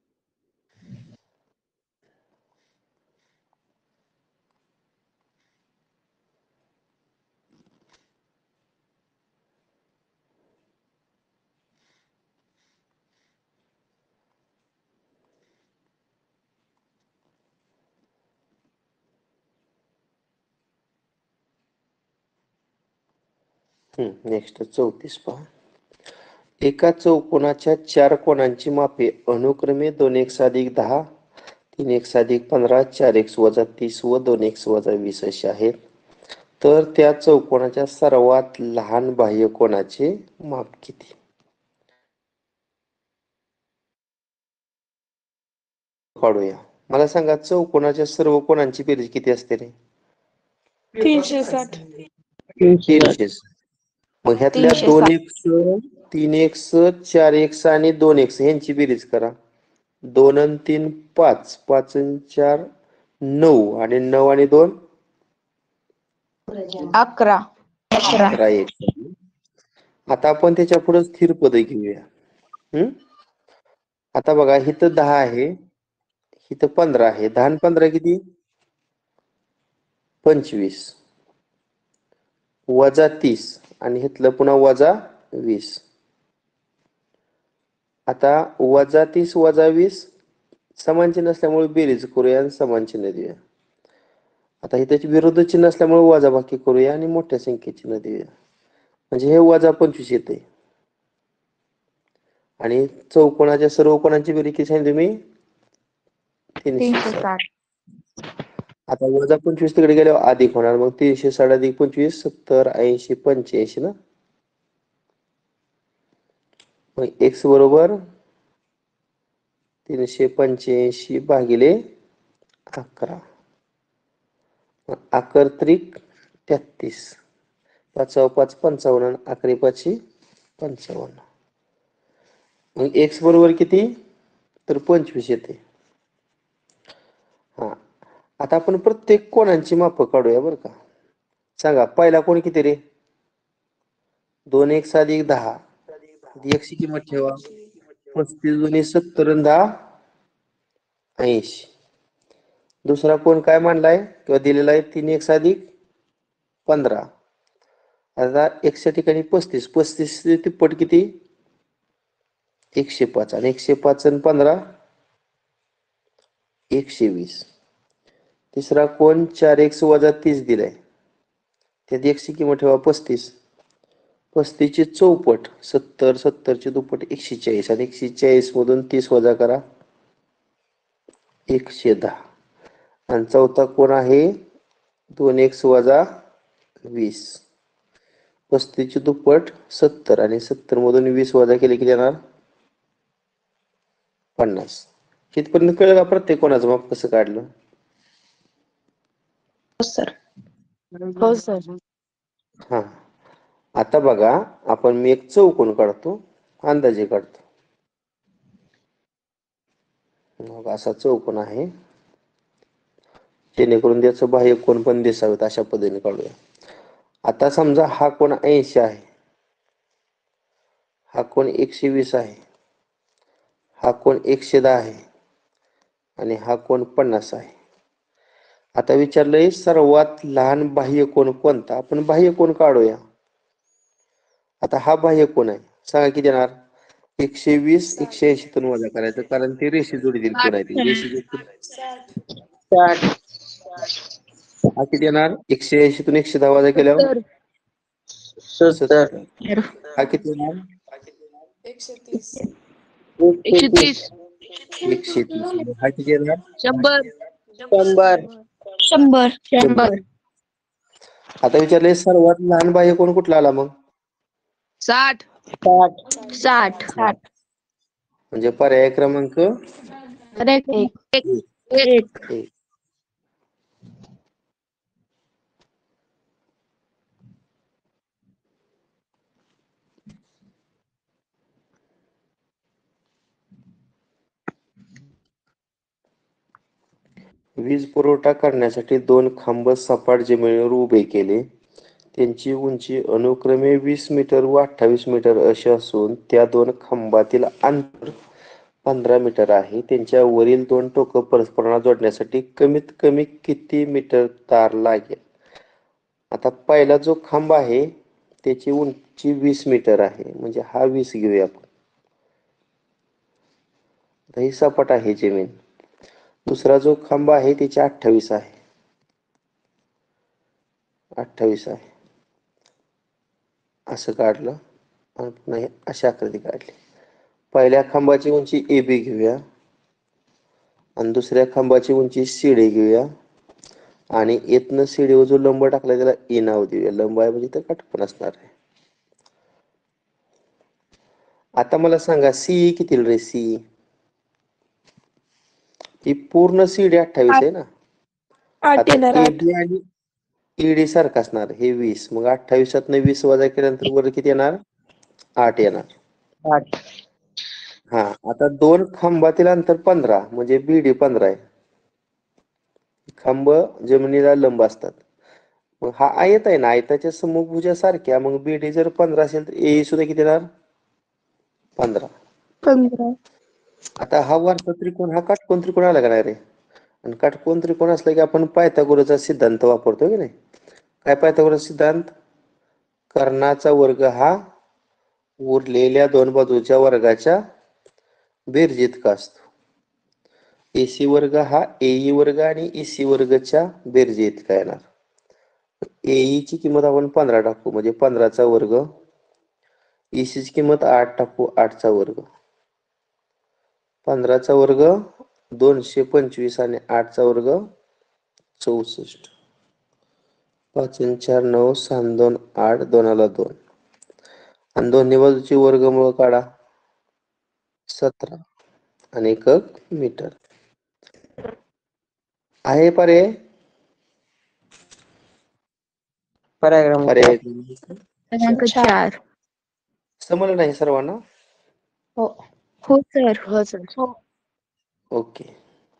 नेक्स्ट 34 पहा. एका चौकोनाच्या 4 कोनांची मापे अनुक्रमे 2x अधिक 10, 3x अधिक 15, 4x वजा 30 व 2x वजा 20 अशी आहेत. तर त्या चौकोनाच्या सर्वात लहान बाह्य कोनाचे माप किती? काढूया. मला सांगा चौकोनाच्या सर्व कोनांची बेरीज किती असते रे? 360. 300. मग ह्यातल्या 360. 2x, 3x, 4x आणि 2x यांची बेरीज करा. 2 आणि 3 5, 5 आणि 4 9 आणि 9 आणि 2 11. 11 एक. आता आपण त्याच्या पुढे स्थिर पद घेऊया. आता बघा इथं 10 आहे, इथं 15 आहे. 10 आणि 15 किती? 25 वजा 30 आणि इथलं पुन्हा वजा 20. आता वजा 30 वजा 20 समान चिन्ह असल्यामुळे बेरीज करूया आणि समान चिन्ह देऊया. आता इथे विरुद्ध चिन्ह असल्यामुळे वजाबाकी करूया आणि मोठ्या संख्येचे चिन्ह देऊया. म्हणजे हे वजा 25 येते. आणि चौकोनाच्या सर्व कोणाची बेरीज किती सांगितली मी? 360. 360. आता वजा 25 तिकडे गेल्यावर अधिक होणार. मग 360 अधिक 25 70 80 85 ना. मग x बरोबर 385 भागिले 11. 11 त्रिक 33. 5 5 55 11 5 55. मग x बरोबर किती? तर 25 येते. हा. आता आपण प्रत्येक कोणांची माप काढूया बरं का. सांगा पहिला कोण किती रे? 2x अधिक 10. x ची किंमत ठेवा. 35 दुनी 70 आणि 10 80. दुसरा कोण काय मांडलाय किंवा दिलेला आहे? 3x अधिक 15. आता x च्या ठिकाणी 35. 35 तिप्पट किती? 105 आणि 105 आणि 15 120. तिसरा कोण 4x वजा 30 दिलाय. त्यात x ची किंमत ठेवा 35. 35 ची चौपट 70, 70 ची दुप्पट 140 आणि 140 मधून 30 वजा करा 110. आणि चौथा कोण आहे? 2x वजा 20. 35 ची दुप्पट 70 आणि 70 मधून 20 वजा केले किती येणार? 50. इथपर्यंत कळलं का प्रत्येक कोणाचं माप कसं काढलं? सर हो सर. हा. आता बघा आपण मी एक चौकोन काढतो, अंदाजे काढतो. मग असा चौकोन आहे, जेणेकरून त्याचं बाह्य कोन पण दिसावेत अशा पद्धतीने काढूया. आता समजा हा कोन 80 आहे, हा कोन 120 आहे, हा कोन 110 आहे आणि हा कोन 50 आहे. आता विचारलंय सर्वात लहान बाह्य कोन कोणता? आपण बाह्य कोन काढूया. आता हा बाह्य कोण आहे सांगा किती येणार 120 180 तून वजा करायचं कारण ते रेषे जोडीतील कोण आहे ते रेषे जोडीतील 60 हा किती येणार 180 तून 110 वजा केल्यावर 70 70 हा किती येणार 130 130 हा किती येणार 100 100 आता विचारले सर्वात लहान बाह्य कोण कुठला आला मग 60 म्हणजे पर्याय क्रमांक एक एक. वीज पुरवठा करण्यासाठी 2 खांब सपाट जमिनीवर उभे केले. त्यांची उंची अनुक्रमे 20 मीटर व 28 मीटर अशी असून त्या 2 खांबातील अंतर 15 मीटर आहे. त्यांच्या वरील 2 टोकं परस्परांना जोडण्यासाठी कमीत कमी किती मीटर तार लागेल? आता पहिला जो खांब आहे त्याची उंची 20 मीटर आहे म्हणजे हा 20 घेऊया आपण. आता ही सपाट आहे जमीन. दुसरा जो खांब आहे त्याची 28 आहे 28 आहे असं काढलं आणि पुन्हा हे अशी आकृती काढली. पहिल्या खांबाची उंची AB घेऊया आणि दुसऱ्या खांबाची उंची CD घेऊया आणि इथनं सीडीवर जो लंब टाकला त्याला E नाव देऊया. लंब आहे म्हणजे तर काटकोन असणार आहे. आता मला सांगा CE किती रे CE ही पूर्ण CD 28 आहे ना. 8 आता येणार 8 AB आणि ED सारखं असणार हे 20 मग 28तनं 20 वजा केल्यानंतर वर किती येणार 8 येणार. 8 हा आता 2 खांबातील अंतर 15 म्हणजे BD 15 आहे. खांब जमिनीला लंब असतात. मग हा आयत आहे ना आयताच्या समभुजा सारख्या मग BD जर 15 असेल तर AE सुद्धा किती येणार 15. 15 आता हा वरचा त्रिकोण हा काटकोन त्रिकोण आला का नाही रे आणि काटकोन त्रिकोण असला की आपण पायथागोरसचा सिद्धांत वापरतो की नाही. काय पायथागोरसचा सिद्धांत कर्णाचा वर्ग हा उरलेल्या 2 बाजूच्या वर्गाच्या बेरजितका असतो. AC वर्ग हा AE वर्ग आणि EC वर्गच्या बेरजे इतका येणार. AE ची किंमत आपण 15 टाकू म्हणजे 15चा वर्ग. EC ची किंमत 8 टाकू 8चा वर्ग. 15चा वर्ग 225 आणि 8चा वर्ग 64. 5 आणि 4 9 6 आणि 2 8 2ला 2 आणि दोन्ही बाजूची वर्गमूळ काढा 17 आणि एकक मीटर आहे पर्याय पर्याय क्रमांक 4 समजलं नाही सर्वांना हो सर ओके.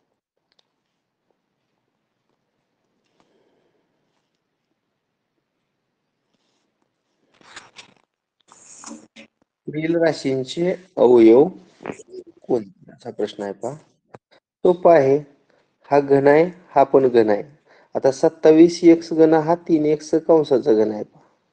पुढील राशींचे अवयव कोणते असा प्रश्न आहे पहा. सोपा आहे. हा घन आहे हा पण घन आहे. आता 27x घन हा 3x कंसाचा घन आहे.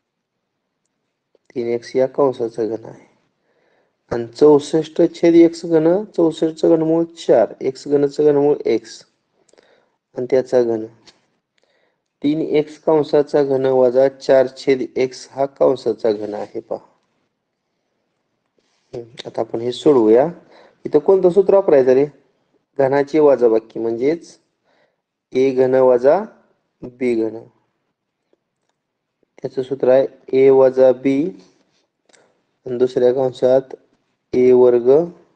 3x या कंसाचा घन आहे आणि 64/x घन 64चं घनमूळ 4 x घनचं घनमूळ x आणि त्याचा घन 3x कंसाचा घन वजा 4/x हा कंसाचा घन आहे पहा. आता आपण हे सोडवूया. इथं कोणतं सूत्र वापरायचं रे घनाची वजाबाकी म्हणजेच a घन वजा b घन. त्याचं सूत्र आहे a वजा b आणि दुसऱ्या कंसात a वर्ग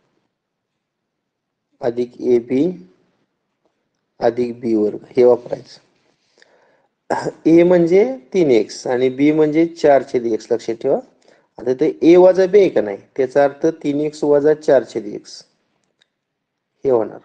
अधिक ab अधिक b वर्ग हे वापरायचं. a म्हणजे 3x आणि b म्हणजे 4/x लक्षात ठेवा. आता ते a वजा b आहे का नाही त्याचा अर्थ 3x वजा 4/x हे होणार.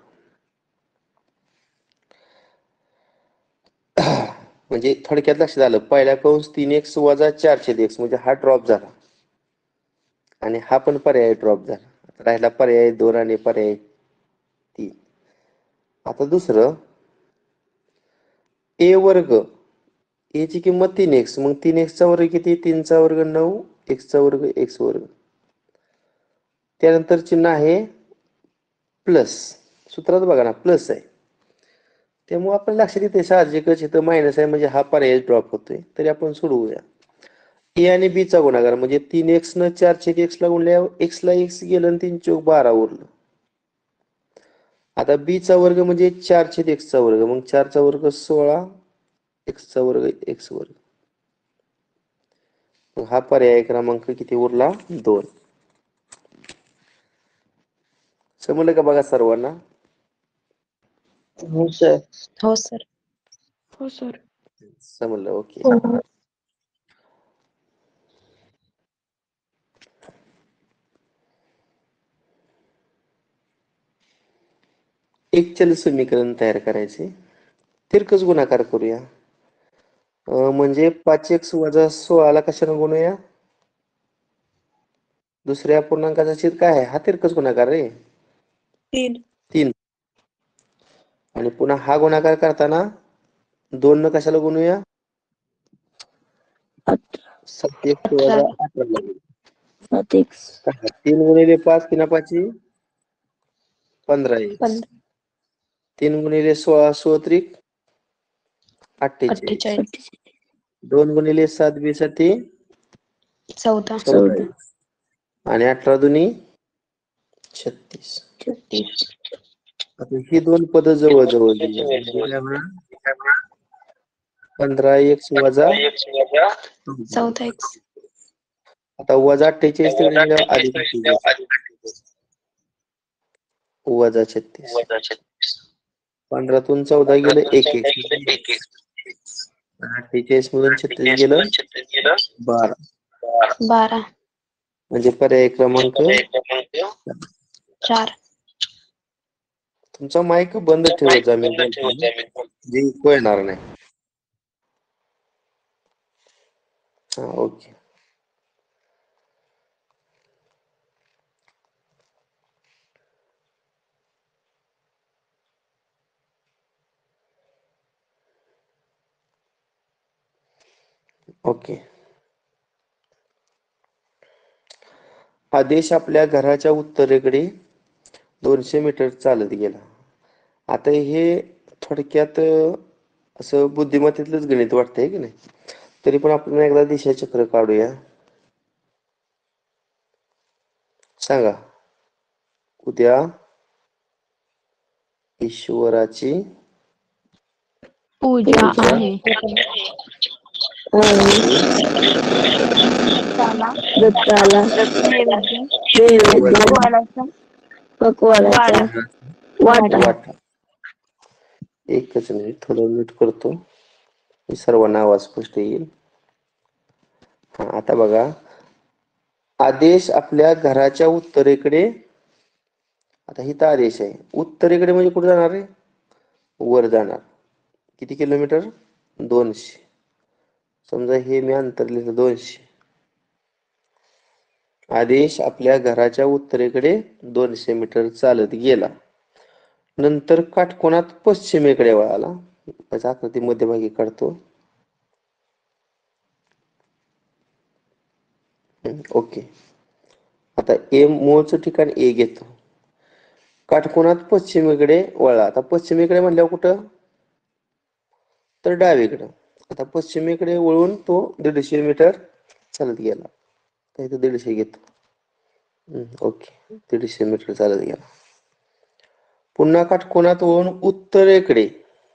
म्हणजे थोडक्यात लक्षात आलं पहिला कंस 3x वजा 4/x म्हणजे हा ड्रॉप झाला आणि हा पण पर्याय ड्रॉप झाला. राहिला पर्याय 2 आणि पर्याय 3. आता दुसरं a वर्ग a ची किंमत 3x मग 3x चा वर्ग किती 3चा वर्ग 9 एक्सचा वर्ग एक्स वर्ग. त्यानंतर चिन्ह आहे प्लस. सूत्रात बघा ना प्लस आहे, त्यामुळे आपण लक्षात येते साहजिकच इथं मायनस आहे म्हणजे हा पर्याय ड्रॉप होतोय. तरी आपण सोडवूया. ए आणि बी चा गुणाकार म्हणजे 3x न 4 ला गुणल्यावर x ला x गेलं आणि 3 चौक 12 उरलं. आता b चा वर्ग म्हणजे 4x चा वर्ग, मग 4 चा वर्ग 16, x चा वर्ग x वर्ग. मग हा पर्याय क्रमांक किती उरला? 2. समजलं का बघा सर्वांना? हो सर. हो सर. हो सर. समजलं. ओके. हो. एक चल समीकरण तयार करायचे. तिरकस गुणाकार करूया. म्हणजे 5x वजा 16 ला कशाने गुणूया? दुसऱ्या पूर्णांकाचा छेद काय आहे? हा तिरकस गुणाकार रे. 3. आणि पुन्हा हा गुणाकार करताना 2 न कशाला गुणूया? 7x वजा 18 ला गुणूया. 7x. 3 गुणिले 5 3 5 15x. 3 गुणिले 16 16 त्रिक 48. 2 गुणिले 7 20 14. आणि 18 दुनी 36. आता ही दोन पद जवळ जवळ दिली. 15x वजा 14x. आता वजा 48 तिकडे गेल्यावर अधिक 48 वजा 36. 15 तून 14 गेलं 1 48 मधून 36 गेलं 12. 12. म्हणजे पर्याय क्रमांक 4. तुमचा माईक बंद ठेवत जा, मी बोलतो जे ऐकू येणार नाही. हा ओके. ओके. आदेश आपल्या घराच्या उत्तरेकडे 200 मीटर चालत गेला. आता हे थोडक्यात असं बुद्धिमत्तेतलंच गणित वाटतंय की नाही, तरी पण आपण एकदा दिशाचक्र काढूया. सांगा, उद्या ईश्वराची पूजा आहे. दत्ताला नैवेद्य नैवेद्य पक्वान्नाचा पक्वान्नाचा वाटा. वाटा. एकच मिनिट, थोडं नीट करतो, मी सर्वांना आवाज स्पष्ट येईल. हा आता बघा, आदेश आपल्या घराच्या उत्तरेकडे, आता हिता आदेश आहे, उत्तरेकडे म्हणजे कुठे जाणार आहे? वर जाणार. किती किलोमीटर? 200. समजा हे मी अंतर लिहिलं 200. आदेश आपल्या घराच्या उत्तरेकडे 200 मीटर चालत गेला. नंतर काटकोनात पश्चिमेकडे वळाला. त्याचा आकृती मध्यभागी काढतो. ओके. आता ए मूळचं ठिकाण ए घेतो. काटकोनात पश्चिमेकडे वळला. आता पश्चिमेकडे म्हणल्यावर कुठं? तर डावीकडं. आता पश्चिमेकडे वळून तो 150 मीटर चालत गेला. इथं 150 घेतो. ओके, 150 मीटर चालत गेला. पुन्हा काटकोनात वळून उत्तरेकडे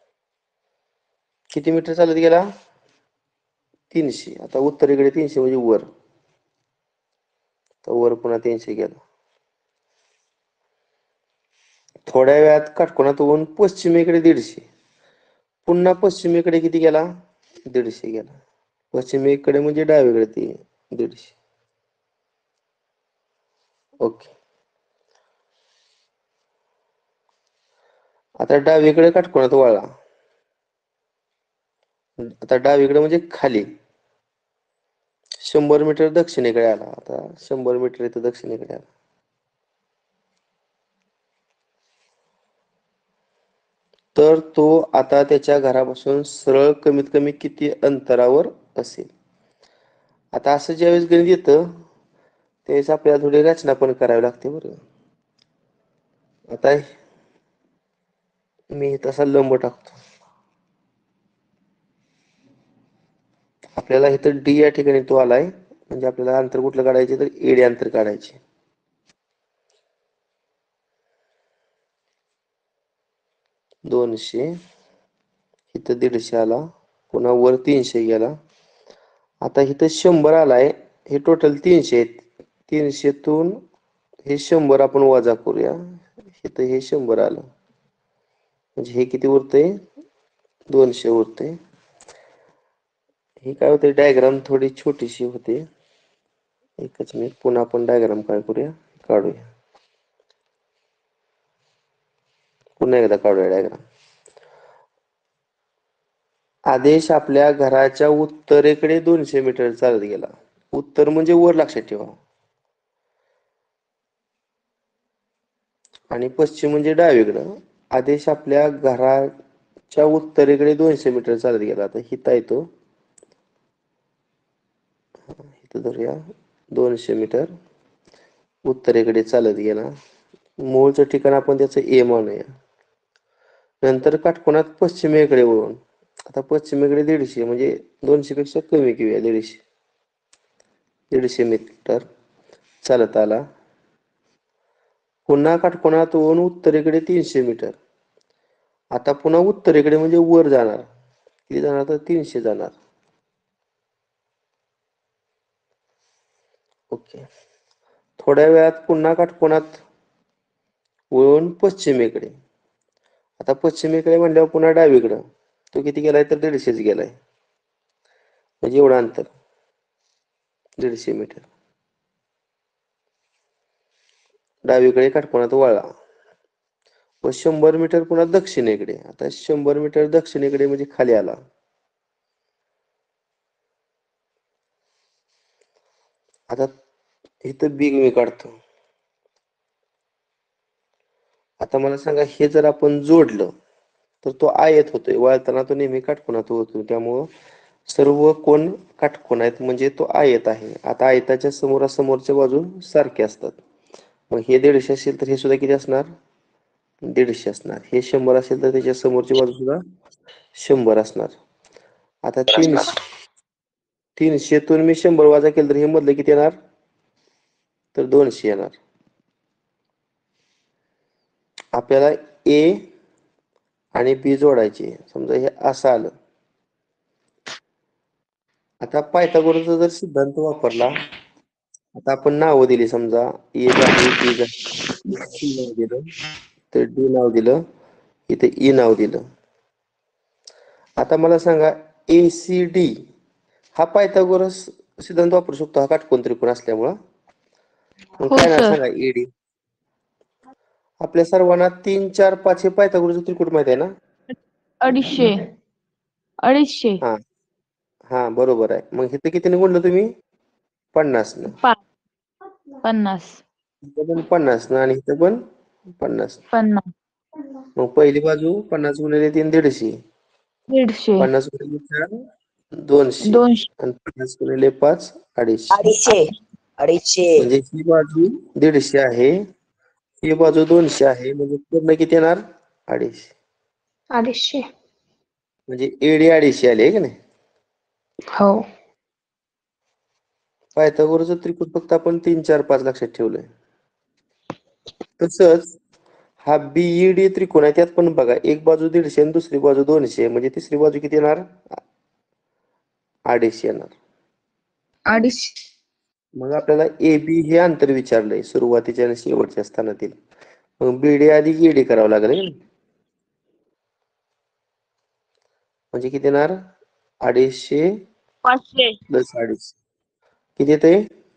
किती मीटर चालत गेला? 300. आता उत्तरेकडे 300 म्हणजे वर, तर वर पुन्हा 300 गेला. थोड्या वेळात काटकोनात वळून पश्चिमेकडे 150. पुन्हा पश्चिमेकडे किती गेला? 150 गेला. पश्चिमेकडे म्हणजे डावीकडे ती 150. ओके. आता डावीकडे काटकोनात वळला. आता डावीकडे म्हणजे खाली 100 मीटर दक्षिणेकडे आला. आता 100 मीटर इथं दक्षिणेकडे आला. तर तो आता त्याच्या घरापासून सरळ कमीत कमी किती अंतरावर असेल? आता असं ज्यावेळेस गणित येतं त्यावेळेस आपल्याला थोडी रचना पण करावी लागते बरं. आता मी तसा लंब टाकतो. आपल्याला इथं डी या ठिकाणी तो आलाय, म्हणजे आपल्याला अंतर कुठलं काढायचे तर एडी अंतर काढायचे. दोनशे, इथं 150 आला, पुन्हा वर 300 गेला. आता इथं 100 आलाय, हे टोटल 300 आहेत. 300तून हे 100 आपण वजा करूया, इथं हे 100 आलं, म्हणजे हे किती उरतंय 200 उरतंय. हे काय होते, डायग्राम थोडी छोटीशी होते. एकच मिनिट, पुन्हा आपण डायग्राम काय करूया, काढूया. पुन्हा एकदा काढूया डायग्राम. आदेश आपल्या घराच्या उत्तरेकडे 200 मीटर चालत गेला. उत्तर म्हणजे वर, लक्षात ठेवा. आणि पश्चिम म्हणजे डावीकडं. आदेश आपल्या घराच्या उत्तरेकडे 200 मीटर चालत गेला. आता हिता येतो, इथं धरूया 200 मीटर उत्तरेकडे चालत गेला. मूळचं ठिकाण आपण त्याचं ए मानूया. नंतर काटकोनात पश्चिमेकडे वळून, आता पश्चिमेकडे 150 म्हणजे 200 पेक्षा कमी घेऊया, 150 मीटर चालत आला. पुन्हा काटकोनात वळून उत्तरेकडे 300 मीटर. आता पुन्हा उत्तरेकडे म्हणजे वर जाणार, किती जाणार तर 300 जाणार. ओके. थोड्या वेळात पुन्हा काटकोनात वळून पश्चिमेकडे. आता पश्चिमेकडे म्हणल्यावर पुन्हा डावीकडं, तो किती गेलाय तर 150 गेलाय, म्हणजे एवढं अंतर 150 मीटर. डावीकडे काटकोनात वळला व 100 मीटर पुन्हा दक्षिणेकडे. आता 100 मीटर दक्षिणेकडे म्हणजे खाली आला. आता इथं बिग मी काढतो. आता मला सांगा, हे जर आपण जोडलं तर तो आयत होतोय, वळताना तो नेहमी काटकोनात होतो, त्यामुळं सर्व कोण काटकोन आहेत, म्हणजे तो आयत आहे. आता आयताच्या समोरासमोरच्या बाजू सारख्या असतात. मग हे 150 असेल तर हे सुद्धा किती असणार, 150 असणार. हे 100 असेल तर त्याच्या समोरची बाजू सुद्धा 100 असणार. आता 300तून मी 100 वजा केलं तर हे मधलं किती येणार तर 200 येणार. आपल्याला ए आणि बी जोडायचे. समजा हे असं आलं. आता पायथागोरसचा जर सिद्धांत वापरला, आता आपण नावं दिली, समजा ए आहे, बी नाव दिलं, तर डी नाव दिलं, इथे ई नाव दिलं. आता मला सांगा, ए सी डी हा पायथागोरस सिद्धांत वापरू शकतो, हा काटकोन त्रिकोण असल्यामुळं. मग हो काय ना सर. सांगा, ईडी आपल्या सर्वांना 3, 4, 5 हे पायथागोरसचं त्रिकोण माहित आहे ना. 250. 250. हा हा, बरोबर आहे. मग इथे कितीने गुणलं तुम्ही, 50 न. 50. इथं पण 50 न आणि इथं पण 50. 50. मग पहिली बाजू 50 गुणिले 3 150, 150. 50 गुणिले 4 200 200. आणि 50 गुणिले 5 250. 250. म्हणजे ही बाजू 150 आहे, ही बाजू 200 आहे, म्हणजे पूर्ण किती येणार 250. 250. म्हणजे एडी 250 आली आहे की नाही. हो. पायथागोरसचं त्रिकोण फक्त आपण 3, 4, 5 लक्षात ठेवलंय. तसंच हा बीईडी त्रिकोण आहे, त्यात पण बघा, एक बाजू 150 आणि दुसरी बाजू 200, म्हणजे तिसरी बाजू किती येणार 250 येणार. 250. मग आपल्याला ए बी हे अंतर विचारलंय, सुरुवातीच्या आणि शेवटच्या स्थानातील. मग बीडी अधिक ईडी करावं लागेल है ना. म्हणजे किती येणार 250 500. प्लस 250 किती येते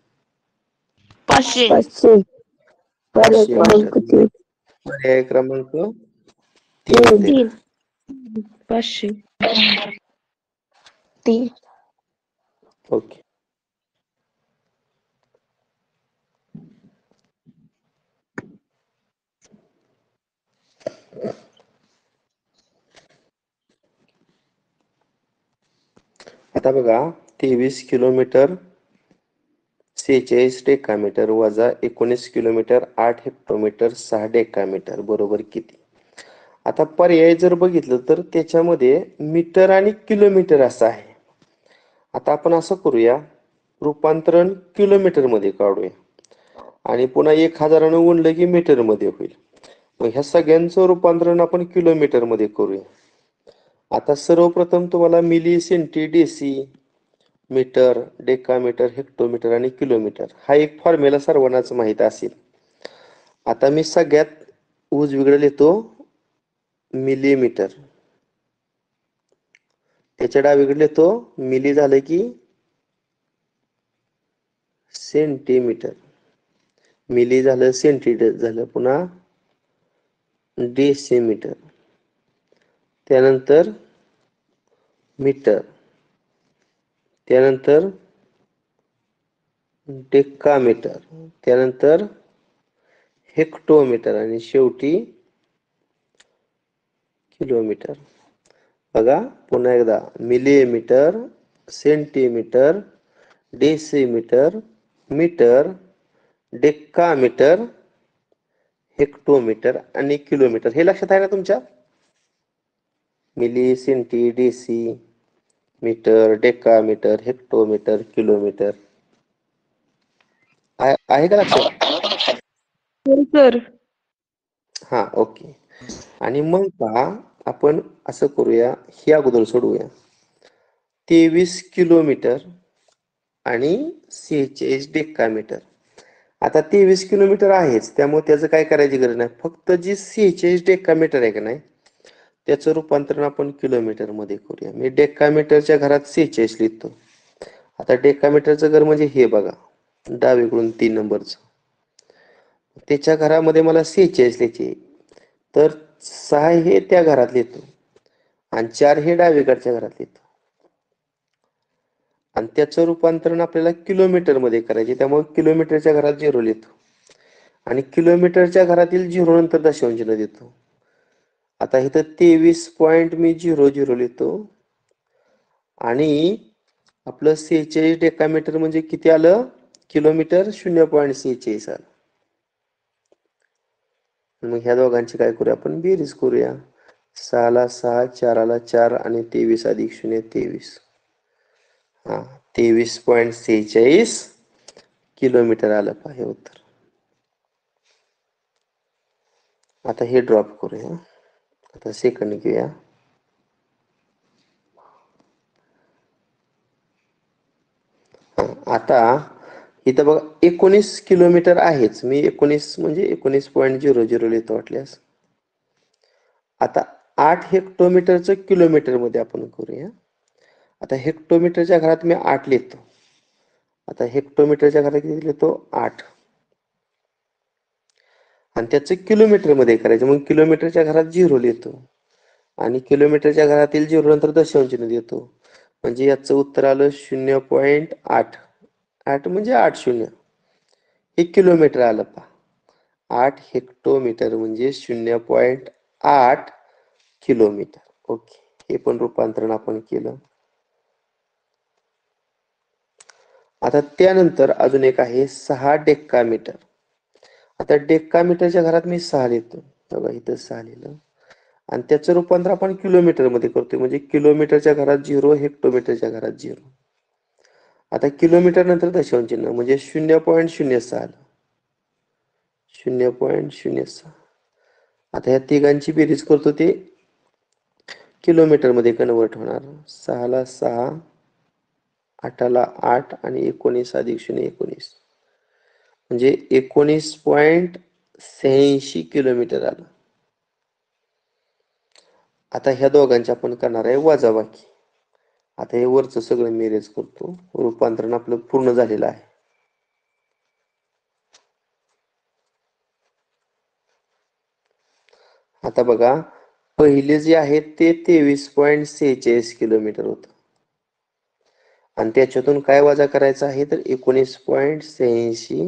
500. 500. पर्याय 500 क्रमांक मीटर. 3. पर्याय क्रमांक 3 येते. 3. 500. 3. ओके. आता बघा, 23 किलोमीटर 46 डेकामीटर वजा 19 किलोमीटर 8 हेक्टोमीटर 6 डेकामीटर बरोबर किती? आता पर्याय जर बघितलं तर त्याच्यामध्ये मीटर आणि किलोमीटर असं आहे. आता आपण असं करूया, रूपांतरण किलोमीटर मध्ये काढूया आणि पुन्हा 1000 गुणलं की मीटर मध्ये होईल. मग ह्या सगळ्यांचं रूपांतरण आपण किलोमीटर मध्ये करूया. आता सर्वप्रथम तुम्हाला milli, centi, deci, metre, decametre, hectometre आणि किलोमीटर हा एक फॉर्म्युला सर्वांनाच माहित असेल. आता मी सगळ्यात उजवीकडे लिहितो मिलीमीटर, त्याच्या डावीकडे लिहितो मिली झालं की सेंटीमीटर, मिली झालं, सेंटीमीटर झालं, पुन्हा डेसिमीटर, त्यानंतर मीटर, त्यानंतर डेकामीटर, त्यानंतर हेक्टोमीटर आणि शेवटी किलोमीटर. बघा पुन्हा एकदा millimetre, centimetre, decimetre, metre, decametre, hectometre आणि किलोमीटर. हे लक्षात आहे ना तुमच्या? Milli, centi, deci, metre, decametre, hectometre, kilometre आहे का लक्षात? सर. हा, ओके. आणि मग पहा आपण असं करूया, हे अगोदर सोडवूया. 23 किलोमीटर आणि 46 डेकामीटर. आता 23 किलोमीटर आहेच, त्यामुळे त्याचं काय करायची गरज नाही. फक्त जी 46 डेकामीटर आहे का नाही, त्याचं रूपांतरण आपण किलोमीटर मध्ये करूया. मी डेकामीटरच्या घरात 46 लिहितो. आता डेकामीटरचं घर म्हणजे हे बघा, डावीकडून 3 नंबरचं, त्याच्या घरामध्ये मला 46 लिहायचे, तर 6 हे त्या घरात लिहितो आणि 4 हे डावीकडच्या घरात लिहितो. आणि त्याचं रूपांतरण आपल्याला किलोमीटर मध्ये करायचे, त्यामुळे किलोमीटरच्या घरात 0 लिहितो आणि किलोमीटरच्या घरातील 0 नंतर दशांश चिन्ह देतो. आता इथं 23 मी 00 लिहितो आणि आपलं 46 डेकामीटर म्हणजे किती आलं किलोमीटर? 0.46 आलं. मग ह्या दोघांची काय करूया आपण? बेरीज करूया. 6 ला 6, 4 ला 4 आणि 23 अधिक 0 23. हा, 23.46 किलोमीटर आलं पाहिजे उत्तर. आता हे ड्रॉप करूया. आता सेकंड घेऊया. आता इथं बघा 19 किलोमीटर आहेच, मी 19 म्हणजे 19.00 लिहितो वाटल्यास. आता 8 हेक्टोमीटरचं किलोमीटर मध्ये आपण करूया. आता हेक्टोमीटरच्या घरात मी 8 लिहितो. आता हेक्टोमीटरच्या घरात किती लिहितो? 8. आणि त्याचं किलोमीटर मध्ये करायचं, मग किलोमीटरच्या घरात 0 लिहितो आणि किलोमीटरच्या घरातील 0 नंतर दशांश चिन्ह देतो. म्हणजे याचं उत्तर आलं 0.8. 8 म्हणजे 8 0. हे किलोमीटर आलं पहा. 8 हेक्टोमीटर म्हणजे 0.8 किलोमीटर. ओके, हे पण रूपांतरण आपण केलं. आता त्यानंतर अजून एक आहे 6 डेकामीटर. आता डेकामीटरच्या घरात मी 6 लिहितो, बघा इथं 6 लिहिलं आणि त्याचं रूपांतर आपण किलोमीटर मध्ये करतोय, म्हणजे किलोमीटरच्या घरात 0, हेक्टोमीटरच्या घरात 0. आता किलोमीटर नंतर दशांश चिन्ह म्हणजे 0.06 आलं. 0.06. आता या तिघांची बेरीज करतो ते किलोमीटर मध्ये कन्वर्ट होणार. 6 ला 6, 8 ला 8 आणि 19 अधिक 0 19, म्हणजे 19.86 किलोमीटर आलं. आता ह्या दोघांची आपण करणार आहे वजाबाकी. आता हे वरचं सगळं बेरीज करतो, रूपांतरण आपलं पूर्ण झालेलं आहे. आता बघा, पहिले जे आहे ते 23.46 किलोमीटर होतं आणि त्याच्यातून काय वजा करायचं आहे तर 19.86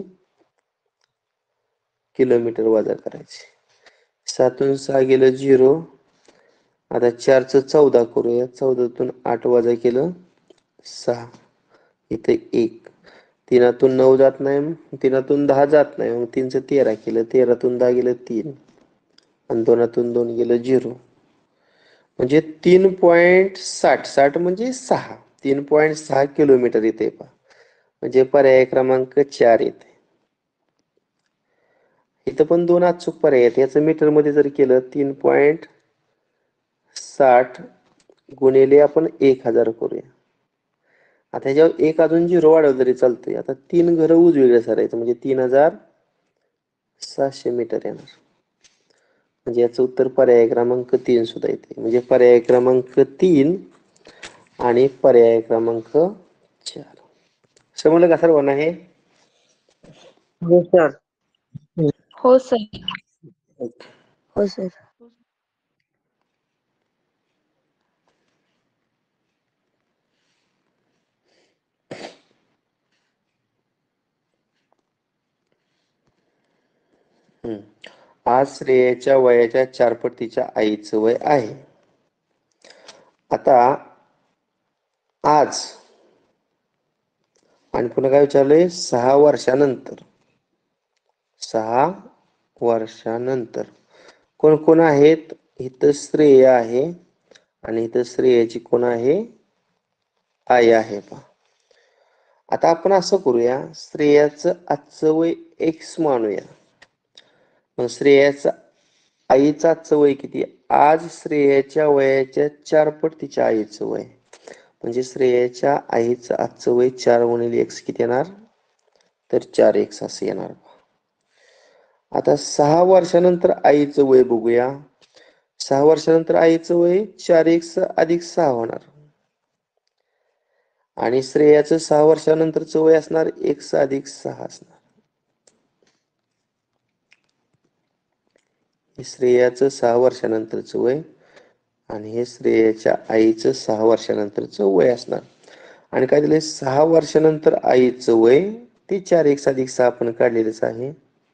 किलोमीटर वजा करायचे. 7तून 6 गेलं 0. आता 4चं 14 करूया. 14तून 8 वजा केलं 6, इथे 1. 3तून 9 जात नाही, 3तून 10 जात नाही, मग 3चं 13 केलं, 13तून 10 गेलं 3 आणि 2तून 2 गेलं 0. म्हणजे 3.60, 60 म्हणजे 6, 3.6 किलोमीटर येते पहा. म्हणजे पर्याय क्रमांक 4 येते. इथं पण 2 अचूक पर्याय आहेत. याचं मीटर मध्ये जर केलं 3.60 गुणिले आपण 1000 करूया. आता ह्याच्यावर एक अजून 0 वाढवलं तरी चालतंय. आता 3 घरं उजवीकडे सरायचं म्हणजे 3700 मीटर येणार. म्हणजे याचं उत्तर पर्याय क्रमांक 3 सुद्धा येते. म्हणजे पर्याय क्रमांक 3 आणि पर्याय क्रमांक 4. समजलं का सर्वांना हे? हो सर. हो सर. हो सर. आज श्रेयाच्या वयाच्या 4 पट तिच्या आईचं वय आहे. आता आज आणि पुन्हा काय विचारलंय? 6 वर्षानंतर. 6 वर्षानंतर कोण कोण आहेत? इथं श्रेय आहे आणि इथं श्रेयाची कोण आहे? आई आहे पहा. आता आपण असं करूया, श्रेयाचं आजचं वय x मानूया. मग श्रेयाचं आईचं आजचं वय किती? आज श्रेयाच्या वयाच्या 4 पट तिच्या आईचं वय. म्हणजे श्रेयाच्या आईचं आजचं वय 4 गुणिले x किती येणार? तर 4x असं येणार. आता 6 वर्षानंतर आईचं वय बघूया. 6 वर्षानंतर आईचं वय 4x अधिक 6 होणार. आणि श्रेयाचं 6 वर्षानंतरचं वय असणार x अधिक 6 असणार. श्रेयाचं 6 वर्षानंतरचं वय आणि हे श्रेयाच्या आईचं 6 वर्षानंतरचं वय असणार. आणि काय दिलंय? 6 वर्षानंतर आईचं वय ते 4x अधिक 6 आपण काढलेलंच आहे.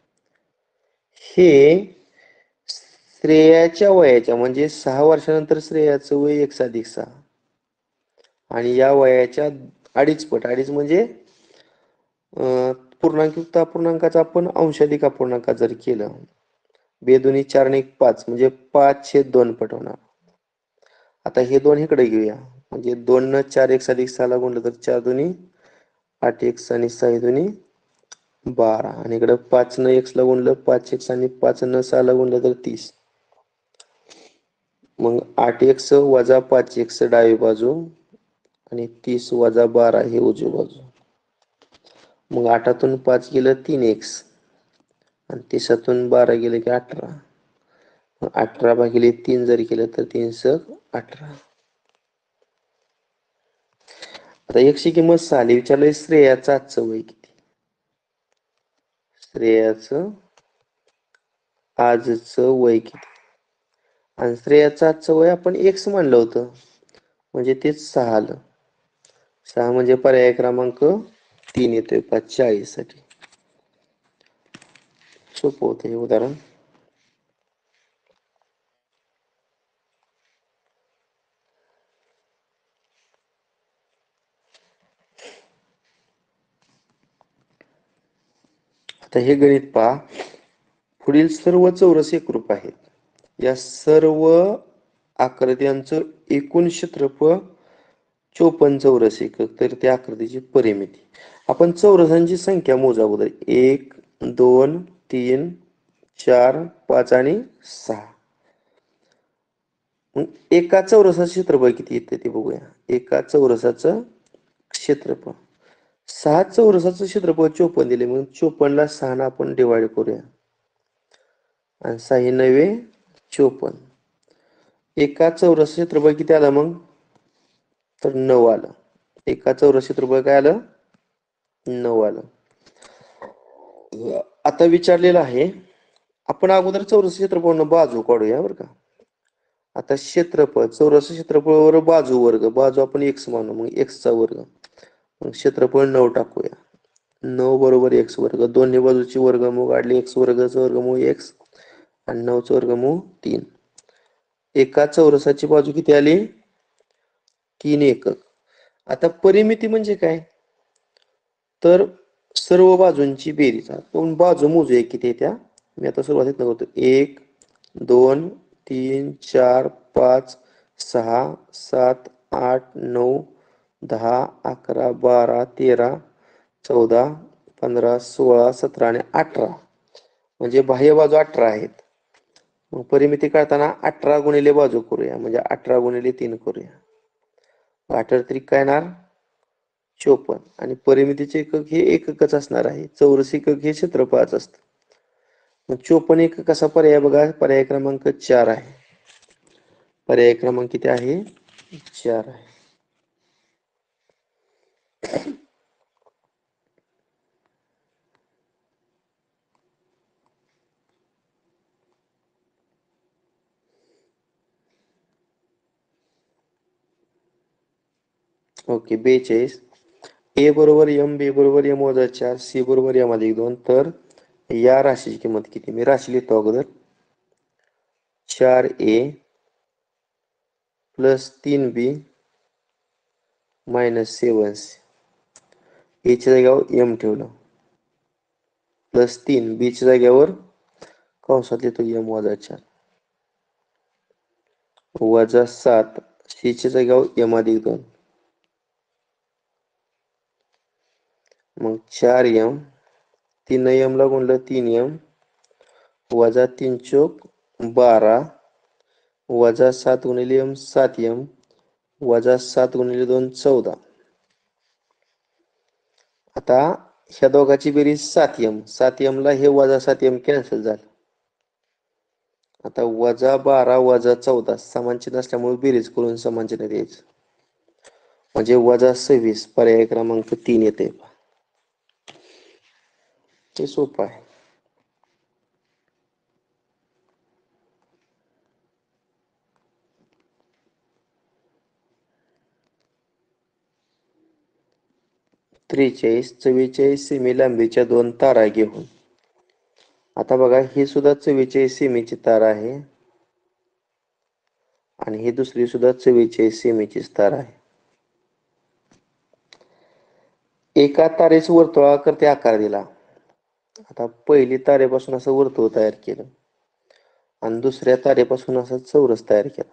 हे श्रेयाच्या वयाच्या म्हणजे 6 वर्षानंतर श्रेयाचं वय x अधिक 6 आणि या वयाच्या 2.5 पट. 2.5 म्हणजे पूर्णांकयुक्त अपूर्णांकाचा आपण अंशाधिक अपूर्णांकात जर केलं, 2 दुनी 4 आणि 1 5 म्हणजे 5/2 पट होणार. आता हे 2 इकडे घेऊया. म्हणजे 2 न 4x अधिक 6 ला गुणलं तर 4 दुनी 8x आणि 6 दुनी 12 आणि इकडं 5 न x ला गुणलं 5x आणि 5 न 6 ला गुणलं तर 30. मग 8x वजा 5x डावी बाजू आणि 30 वजा 12 ही उजवी बाजू. मग 8तून 5 गेलं 3x आणि 30तून 12 गेलं की 18. 18 भागिले 3 जरी केलं तर 3 × 18. आता x ची किंमत 6 आली. विचारलंय श्रेयाचं आजचं वय किती? श्रेयाचं आजचं वय किती? आणि श्रेयाचं आजचं वय आपण x मानलं होतं म्हणजे तेच 6 आलं. 6 म्हणजे पर्याय क्रमांक 3 येतोय 40 साठी. सोपं होतं हे उदाहरण. आता हे गणित पहा. पुढील सर्व चौरस एकरूप आहेत. या सर्व आकृत्यांचं एकूण क्षेत्रफळ 54 चौरस एकक. तर त्या आकृतीची परिमिती. आपण चौरसांची संख्या मोजा अगोदर. 1 2 3 4 5 आणि 6. मग एका चौरसाचं क्षेत्रफळ किती येते ते बघूया. एका चौरसाचं क्षेत्रफळ 6 चौरसाचं क्षेत्रफळ 54 दिले. मग 54 ला 6 ने आपण डिवाइड करूया आणि 6 9 54. एका चौरसाचं क्षेत्रफळ किती आलं मग? तर 9 आलं. एका चौरस क्षेत्रफळ काय आलं? 9 आलं. आता विचारलेलं आहे, आपण अगोदर चौरस क्षेत्रफळ बाजू काढूया बरं का. आता क्षेत्रफळ चौरस क्षेत्रफळ वर बाजू वर्ग. बाजू आपण x मानू. मग x चा वर्ग. मग क्षेत्रफळ 9 टाकूया. 9 बरोबर x वर्ग. दोन्ही बाजूची वर्गमूळ काढली. x वर्गाचं वर्गमूळ x आणि 9चं वर्गमूळ 3. एका चौरसाची बाजू किती आली? 3 एकक. आता परिमिती म्हणजे काय? तर सर्व बाजूंची बेरीज. आपण बाजू मोजूया किती आहे त्या. मी आता सुरुवातीत करतो. 1 2 3 4 5 6 7 8 9 10 11 12 13 14 15 16 17 आणि 18 म्हणजे बाह्य बाजू 18 आहेत. मग परिमिती काढताना 18 गुणिले बाजू करूया म्हणजे 18 गुणिले 3 करूया. 18 त्रिक काय येणार 54 आणि परिमितीचे एकक हे एककच असणार आहे. चौरस एकक हे क्षेत्रफळाचं असतं. मग 54 एककाचा पर्याय बघा, पर्याय क्रमांक 4 आहे. पर्याय क्रमांक किती आहे 4 आहे. ओके 42. ए बरोबर एम, बी बरोबर एम वजा 4, सी बरोबर एम अधिक 2. तर या राशीची किंमत किती. मी राशी लिहितो अगोदर. 4a plus 3b minus 7c. एच्या जाग्यावर एम ठेवलं प्लस 3, बीच्या जाग्यावर कंसात लिहितो एम वजा 4 वजा 7, सीच्या जाग्यावर एम अधिक 2. मग 4m 3m ला गुणलं 3m वजा 3 चौक 12 वजा 7 गुणिले m 7m वजा 7 गुणिले 2 14. आता ह्या दोघांची बेरीज 7m. 7m ला हे वजा 7m कॅन्सल झालं. आता वजा 12 वजा 14 समान चिन्ह असल्यामुळे बेरीज करून समान चिन्ह द्यायचं म्हणजे वजा 26. पर्याय क्रमांक 3 येते. ते सोपं आहे. त्रेचाळीस 44 सेमी लांबीच्या 2 तारा घेऊन. आता बघा ही सुद्धा 44 सेमीची तार आहे आणि ही दुसरी सुद्धा 44 सेमीचीच तार आहे. एका तारेच वर्तुळाकार आकार दिला. आता पहिली तारेपासून असं वर्तुळ तयार केलं आणि दुसऱ्या तारेपासून असं चौरस तयार केला.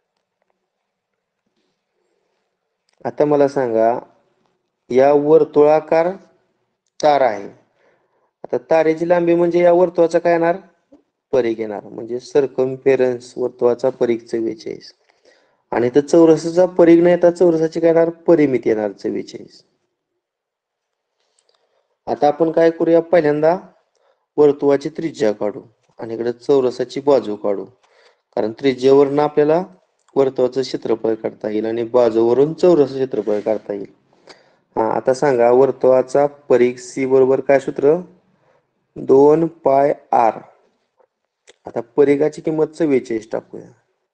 आता मला सांगा या वर्तुळाकार तार आहे. आता तारेची लांबी म्हणजे या वर्तुळाचा काय येणार परिघ येणार म्हणजे सर्कम्फेरन्स वर्तुळाचा परिघ 44 आणि तर चौरसाचा परिघ नाही तर चौरसाची काय येणार परिमिती येणार 44. आता आपण काय करूया पहिल्यांदा वर्तुळाची त्रिज्या काढू आणि इकडे चौरसाची बाजू काढू कारण त्रिज्येवरून आपल्याला वर्तुळाचं क्षेत्रफळ काढता येईल आणि बाजूवरून चौरसाचं क्षेत्रफळ काढता येईल. आता सांगा वर्तुळाचा परिघ सी बरोबर काय सूत्र 2 पाय आर. आता परिघाची किंमत 44 टाकूया.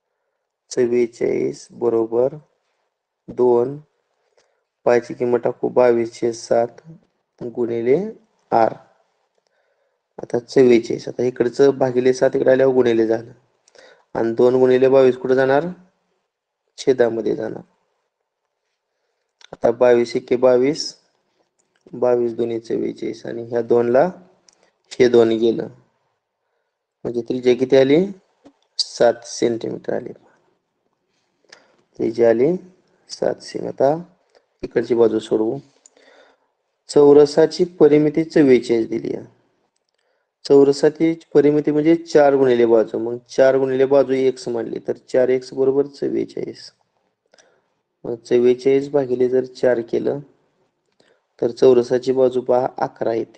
44 बरोबर 2 पायची किंमत टाकू 22/7 गुणिले आर. आता 44 आता इकडचं भागिले 7 इकडे आल्यावर गुणिले झालं आणि 2 गुणिले 22 कुठे जाणार छेदामध्ये जाणार. आता 22 एके 22 22 दुनी 44 आणि ह्या 2 ला हे 2 गेलं म्हणजे त्रिज्या किती आली 7 सेंटीमीटर आली. त्रिज्या आली 7 सें. आता इकडची बाजू सोडवू. चौरसाची परिमिती 44 दिली आहे. चौरसाची परिमिती म्हणजे 4 गुणिले बाजू. मग 4 गुणिले बाजू x मानली तर 4x बरोबर 44. मग 44 भागिले जर 4 केलं तर चौरसाची बाजू पहा 11 येते.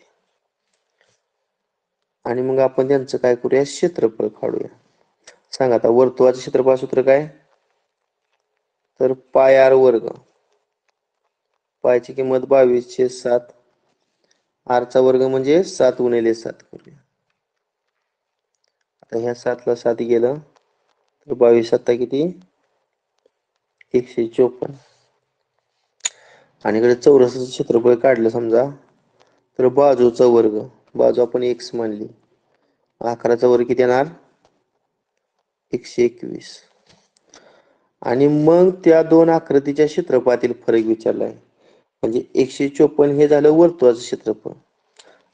आणि मग आपण त्यांचं काय करूया क्षेत्रफळ काढूया. सांगा आता वर्तुळाचं क्षेत्रफळ सूत्र काय तर पाय आर वर्ग. पायची किंमत 22/7 आर चा वर्ग म्हणजे 7 गुणिले 7 करूया. आता ह्या 7 ला 7 गेलं तर 22/7 किती 154. आणि इकडे चौरसाचं क्षेत्रफळ काढलं समजा तर बाजूचा वर्ग बाजू आपण x मानली 11चा वर्ग किती येणार 121. आणि मग त्या दोन आकृतीच्या क्षेत्रफळातील फरक विचारलाय म्हणजे 154 हे झालं वर्तुळाचं क्षेत्रफळ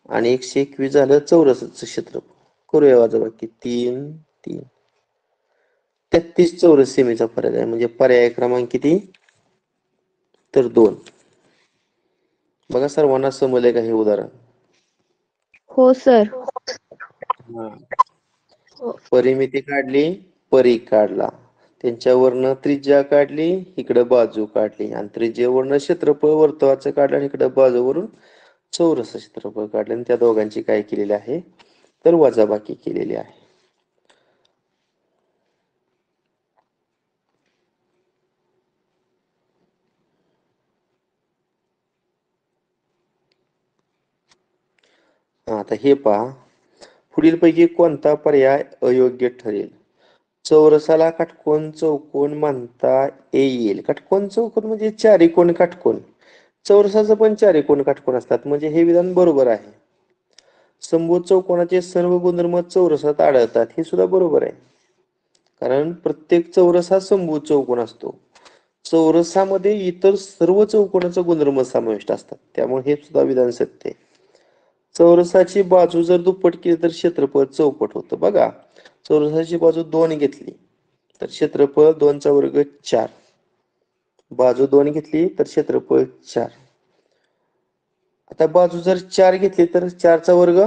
आणि 121 झालं चौरसाचं क्षेत्रफळ. करूया वजाबाकी. 3 3 33 चौरस सेमीचा फरक आहे. म्हणजे पर्याय क्रमांक किती? तर 2. बघा सर्वांना समजलंय का हे उदाहरण? हो सर. परिमिती काढली, परिघ काढला, त्यांच्यावरनं त्रिज्या काढली, इकडं बाजू काढली आणि त्रिज्येवरनं क्षेत्रफळ वर्तुळाचं काढलं आणि इकडं बाजूवरून चौरस क्षेत्रफळ काढले आणि त्या दोघांची काय केलेली आहे? तर वजाबाकी केलेली आहे. आता हे पहा, पुढीलपैकी कोणता पर्याय अयोग्य ठरेल? चौरसाला काटकोन चौकोन म्हणता येईल. काटकोन चौकोन म्हणजे चारी कोण काटकोन. चौरसाचं पण चारी कोण काटकोन असतात, म्हणजे हे विधान बरोबर आहे. समभुज चौकोनाचे सर्व गुणधर्म चौरसात आढळतात, हे सुद्धा बरोबर आहे. कारण प्रत्येक चौरस हा समभुज चौकोन असतो. चौरसामध्ये इतर सर्व चौकोनाचे गुणधर्म समाविष्ट असतात, त्यामुळे हे सुद्धा विधान सत्य आहे. चौरसाची बाजू जर दुप्पट केली तर क्षेत्रफळ चौपट होतं. बघा, चौरसाची बाजू 2 घेतली तर क्षेत्रफळ 2चा वर्ग 4. बाजू 2 घेतली तर क्षेत्रफळ 4. आता बाजू जर 4 घेतली तर 4चा वर्ग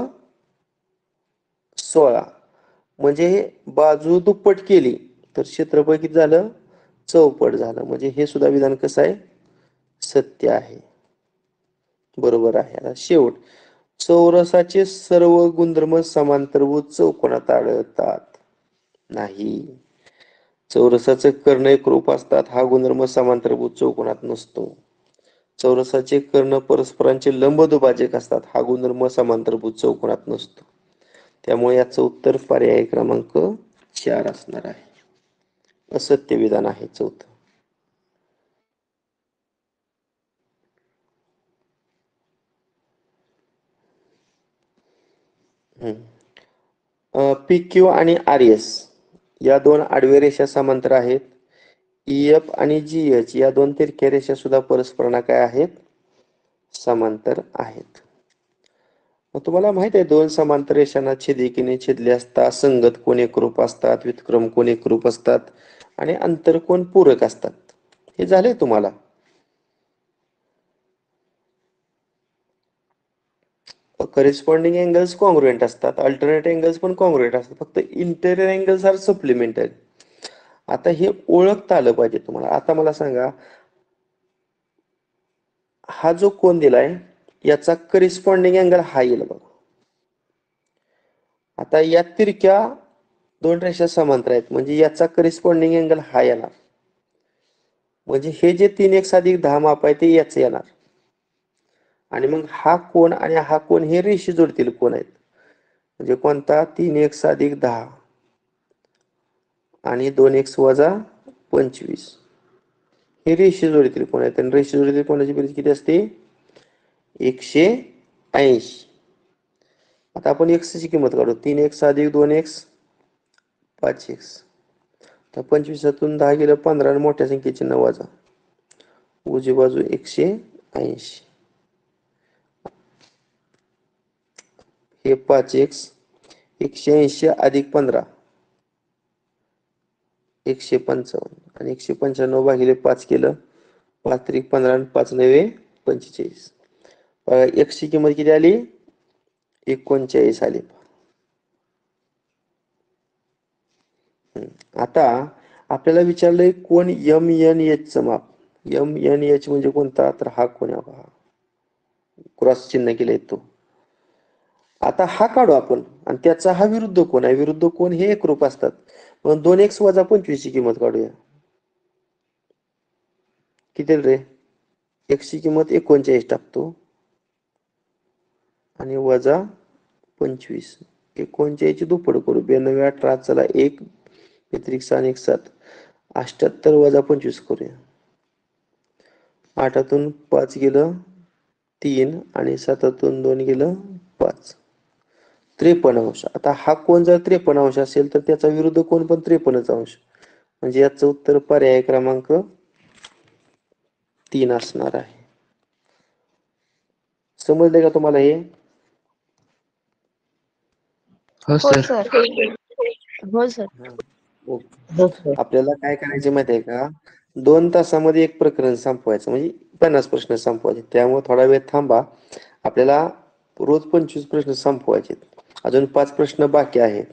16. म्हणजे बाजू दुप्पट केली तर क्षेत्रफळ किती झालं? चौपट झालं. म्हणजे हे सुद्धा विधान कसं आहे? सत्य आहे, बरोबर आहे. आता शेवट, चौरसाचे सर्व गुणधर्म समांतरभुज चौकोनात आढळतात. नाही. चौरसाचे कर्ण एकरूप असतात, हा गुणधर्म समांतरभुज चौकोनात नसतो. चौरसाचे कर्ण परस्परांचे लंबदुभाजक असतात, हा गुणधर्म समांतरभुज चौकोनात नसतो. त्यामुळे याचं उत्तर पर्याय क्रमांक 4 असणार आहे. असत्य विधान आहे चौथं. पी क्यू आणि आर एस या दोन आडव्या रेषा समांतर आहेत. EF आणि GH या दोन तिरक्या रेषा सुद्धा परस्परांना काय आहेत? समांतर आहेत. तुम्हाला माहित आहे, दोन समांतर रेषांना छेदिकेने छेदले असता संगत कोण एकरूप असतात, व्युत्क्रम कोण एकरूप असतात आणि आंतरकोन पूरक असतात. हे झाले तुम्हाला. करेस्पॉन्डिंग अँगल्स कॉन्ग्रुएंट असतात, अल्टरनेट अँगल्स पण कॉन्ग्रुएंट असतात, फक्त इंटेरियर अँगल्स आर सप्लिमेंटरी. आता हे ओळखता आलं पाहिजे तुम्हाला. आता मला सांगा, हा जो कोन दिलाय याचा करेस्पॉन्डिंग अँगल हा येईल बघा. आता या तिरक्या दोन रेषा समांतर आहेत, म्हणजे याचा करेस्पॉन्डिंग अँगल हा येणार. म्हणजे हे जे 3x+10 माप आहे ते याच येणार. आणि मग हा कोन आणि हा कोन हे रेषे जोडतील कोन आहेत. म्हणजे कोणता? 3x+10 आणि 2x - 25 हे रेषे जोडतील कोण आहेत. आणि रेषे जोडतील कोणाची बेरीज किती असते? 180. आता आपण x ची किंमत काढू. 3x + 2x 5x. तर 25तून 10 गेलं 15 आणि मोठ्या संख्येची 9 वजा. उजवी बाजू 180. हे 5x 180 + 15 155 आणि 195 भागिले 5 केलं 5 त्रिक 15 आणि 5 नवे 45. x ची किंमत किती आली? 39 आली. आता आपल्याला विचारलंय कोण MNH चं माप. MNH म्हणजे कोणता? तर हा कोण आहे, क्रॉस चिन्ह केलंय तो. आता हा काढू आपण आणि त्याचा हा विरुद्ध कोण आहे. विरुद्ध कोण हे एकरूप असतात. मग 2x - 25 ची किंमत काढूया. किती रे? x ची किंमत 39 टाकतो आणि वजा 25. 39 ची दुप्पट करू. 92 18 चला 1 व्यतिरिक्त 6 1 7 78 वजा 25 करूया. 8तून 5 गेलं 3 आणि 7तून 2 गेलं 5. 53 अंश. आता हा कोण जर 53 अंश असेल तर त्याचा विरुद्ध कोण पण 53 अंश. म्हणजे याचं उत्तर पर्याय क्रमांक 3 असणार आहे. समजले का तुम्हाला हे? हो सर. हो सर. ओके. हो सर. आपल्याला काय करायचे माहिती आहे का, 2 तासामध्ये एक प्रकरण संपवायचं, म्हणजे 50 प्रश्न संपवायचे. त्यामुळे थोडा वेळ थांबा. आपल्याला रोज 25 प्रश्न संपवायचे. अजून 5 प्रश्न बाकी आहेत.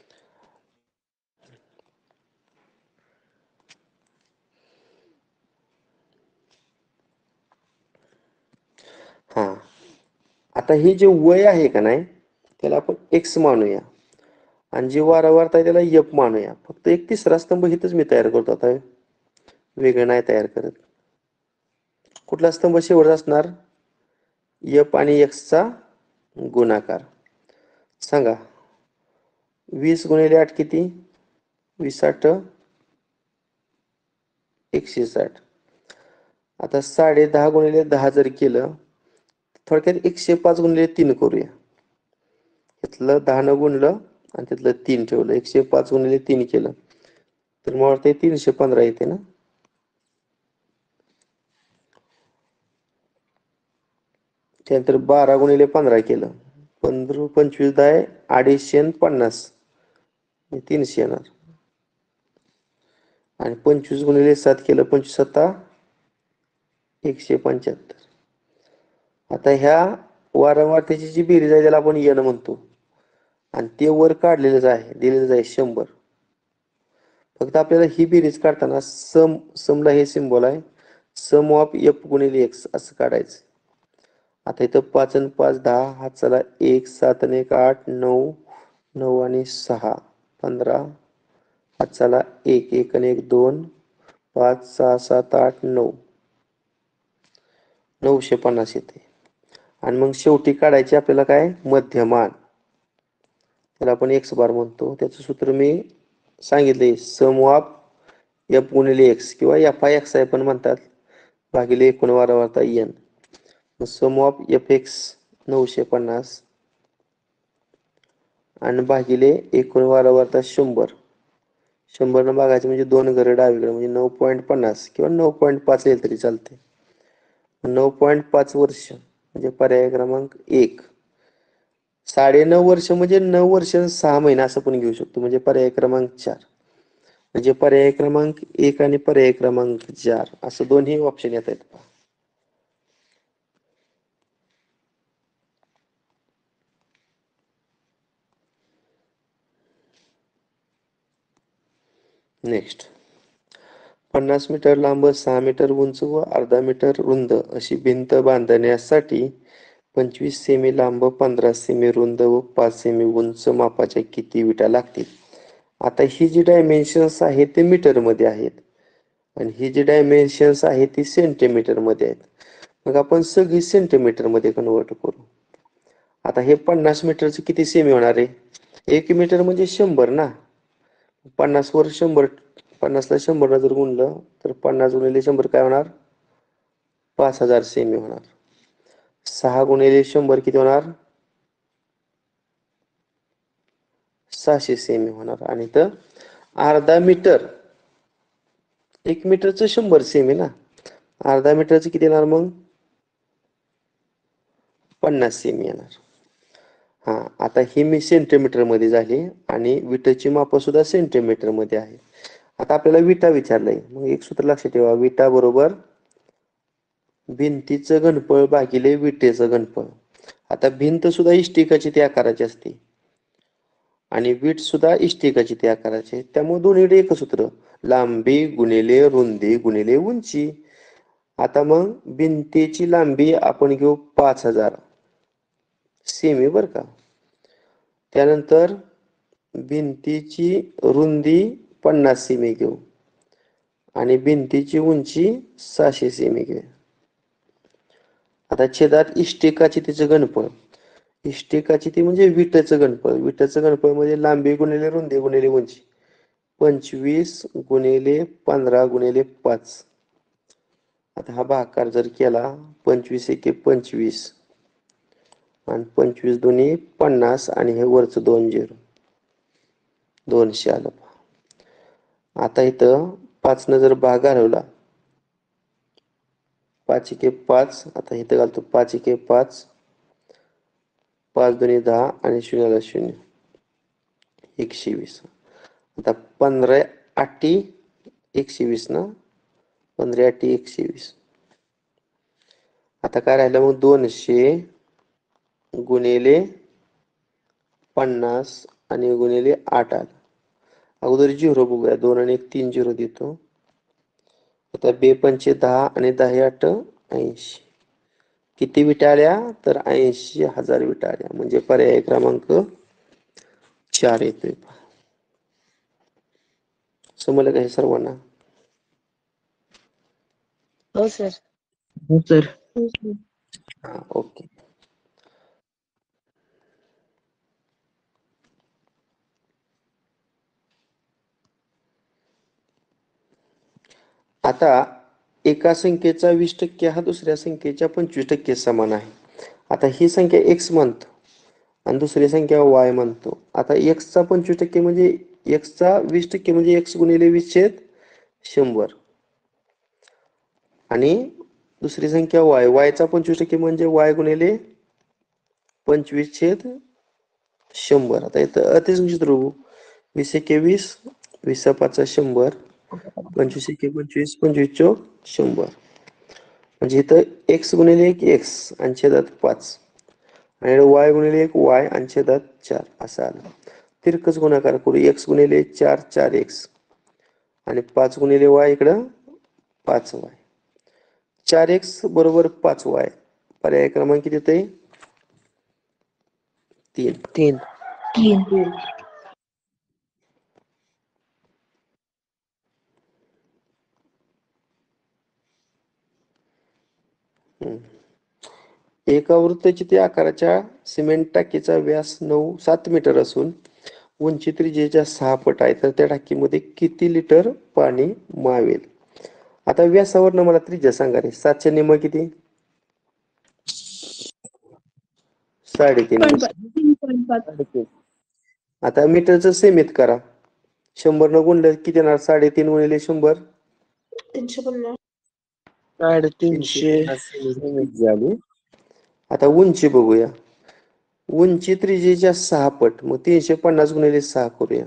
हा, आता हे जे वय आहे का नाही, त्याला आपण एक्स मानूया, आणि जी वारंवारता आहे त्याला यप मानूया. फक्त एक तिसरा स्तंभ इथंच मी तयार करतो, आता वेगळं नाही तयार करत. कुठला स्तंभ शेवट असणार? यप आणि एक्सचा गुणाकार. सांगा, 20 गुणिले 8 किती? 20 8 160. आता 10.5 गुणिले 10 जर केलं, थोडक्यात 105 गुणिले 3 करूया. इथलं 10 न गुणलं आणि तिथलं 3 ठेवलं, 105 गुणिले 3 केलं तर मला वाटतं 315 येते ना. त्यानंतर 12 गुणिले 15 केलं, 15 25 10 250, 300 येणार. आणि 25 गुणिले 7 केलं, 25 7 175. आता ह्या वारंवारतेची जी बेरीज आहे त्याला आपण n म्हणतो, आणि ते वर काढलेलंच आहे, दिलेलंच आहे 100. फक्त आपल्याला ही बेरीज काढताना समला हे सिंबल आहे, सम ऑफ एफ गुणिले एक्स असं काढायचं. आता इथं 5 आणि 5 10, हात चला 1 7 आणि 1 8 9 9 आणि 6 15, हात चला 1 1 आणि 1 2 5 6 7 8 9 950 येते. आणि मग शेवटी काढायचे आपल्याला काय? मध्यमान. त्याला आपण एक्स बार म्हणतो. त्याचं सूत्र मी सांगितले, सम ऑफ एफ गुणिले एक्स किंवा एफ आय एक्स आय पण म्हणतात, भागिले एकूण वारंवारता N. Sum of F X 950 आणि भागिले एकूण वारंवारता 100. 100 न भागायचं म्हणजे 2 घरं डावीकडे, म्हणजे 9.50 किंवा 9.5 येईल तरी चालते. 9.5 वर्ष म्हणजे पर्याय क्रमांक 1. 9.5 वर्ष म्हणजे 9 वर्ष 6 महिने असं पण घेऊ शकतो, म्हणजे पर्याय क्रमांक 4. म्हणजे पर्याय क्रमांक 1 आणि पर्याय क्रमांक 4 असं दोन्ही ऑप्शन येत आहेत. नेक्स्ट, 50 मीटर लांब, 6 मीटर उंच व अर्धा मीटर रुंद अशी भिंत बांधण्यासाठी 25 सेमी लांब, 15 सेमी रुंद व 5 सेमी उंच मापाच्या किती विटा लागतील? आता ही जी डायमेन्शन्स आहेत ते मीटर मध्ये आहेत, आणि ही जी डायमेन्शन्स आहेत ती सेंटीमीटर मध्ये आहेत. मग आपण सगळी सेंटीमीटर मध्ये कन्वर्ट करू. आता हे 50 मीटरचं किती सेमी होणार आहे? 1 मीटर म्हणजे 100 ना. 50 वर 100, 50 ला 100 जर गुणलं तर 50 गुणिले 100 काय होणार? 5000 सेमी होणार. 6 गुणिले 100 किती होणार? 600 सेमी होणार. आणि तर अर्धा मीटर, 1 मीटरचं 100 सेमी ना, अर्धा मीटरचं किती येणार मग? 50 सेमी येणार. हा, आता ही मी सेंटीमीटर मध्ये झाली आणि विटाची माप सुद्धा सेंटीमीटर मध्ये आहे. आता आपल्याला विटा विचारलंय, मग एक सूत्र लक्षात ठेवा, विटा बरोबर भिंतीचं घनफळ भागिले विटेचं घनफळ. आता भिंत सुद्धा इष्टिकाची त्या आकाराची असते आणि वीट सुद्धा इष्टिकाची त्या आकाराची, त्यामुळे दोन्हीकडे एकच सूत्र, लांबी गुणिले रुंदी गुणिले उंची. आता मग भिंतीची लांबी आपण घेऊ 5000 सेमी बर का. त्यानंतर भिंतीची रुंदी 50 सेमी घेऊ आणि भिंतीची उंची 600 सेमी घेऊ. आता छेदात इष्टिकाची तिचं घनफळ, इष्टिकाची ती म्हणजे विटेचं घनफळ, विटेचं घनफळ म्हणजे लांबी गुणिले रुंदी गुणिले उंची, 25 गुणिले 15 गुणिले 5. आता हा भागाकार जर केला, 25 एके 25 आणि 25 दोन्ही 50 आणि हे वरचं 2 0, 200 आलं. आता इथं 5 न जर भाग घालवला, 5 एके 5, आता इथं घालतो 5 एके 5, 5 दोन्ही 10 आणि 0 0. 120. आता 15 आठी 120 ना, 15 आठी 120. आता काय राहिलं मग 200 गुणिले 50 आणि गुणिले 8 आलं. अगोदर 0 बघूया, 2 आणि 1 3 0 देतो. आता 2 पंचे 10 आणि 10 8 80. किती विटा आल्या तर 80,000 विटा आल्या. म्हणजे पर्याय क्रमांक 4 येतोय. समजलं का हे सर्वांना? हो सर. हो सर. हा, ओके. आता एका संख्येचा 20% हा दुसऱ्या संख्येच्या 25% समान आहे. आता ही संख्या x म्हणतो आणि दुसरी संख्या y म्हणतो. आता x चा 25% म्हणजे x चा 20% म्हणजे x गुणिले 20/100 आणि दुसरी संख्या y चा 25% म्हणजे y गुणिले 25/100. आता इथं अतिसंख्यित रूप 20 एके 20, 20 5 100, 25 एके 25, 25 चौक 100. म्हणजे इथं x गुणिले 1 x आणि छेदात 5 आणि y गुणिले 1 y आणि छेदात 4 असं आलं. तिरकस गुणाकार करू. x गुणिले 4 4x आणि 5 गुणिले y इकडं 5y. 4x बरोबर 5y. पर्याय क्रमांक किती येते? 3. 3. 3. एका वृत्तचित्र आकाराच्या सिमेंट टाकीचा व्यास 7 मीटर असून उंची त्रिज्येच्या 6 पट आहे, तर त्या टाकीमध्ये किती लिटर पाणी मावेल? आता व्यासावरनं मला त्रिज्या सांगा रे. 7च्या निम्म किती? 3.5. आता मीटरचं सेमीत करा. 100 न गुणलं किती येणार? 3.5 गुणिले 100 350 झाली. आता उंची बघूया. उंची त्रिज्येच्या 6 पट. मग 350 गुणिले 6 करूया.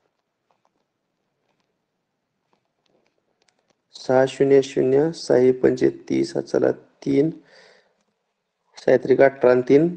6 0 0 6 पंचे 30 चला 3 सायत्रिक 18 आणि 3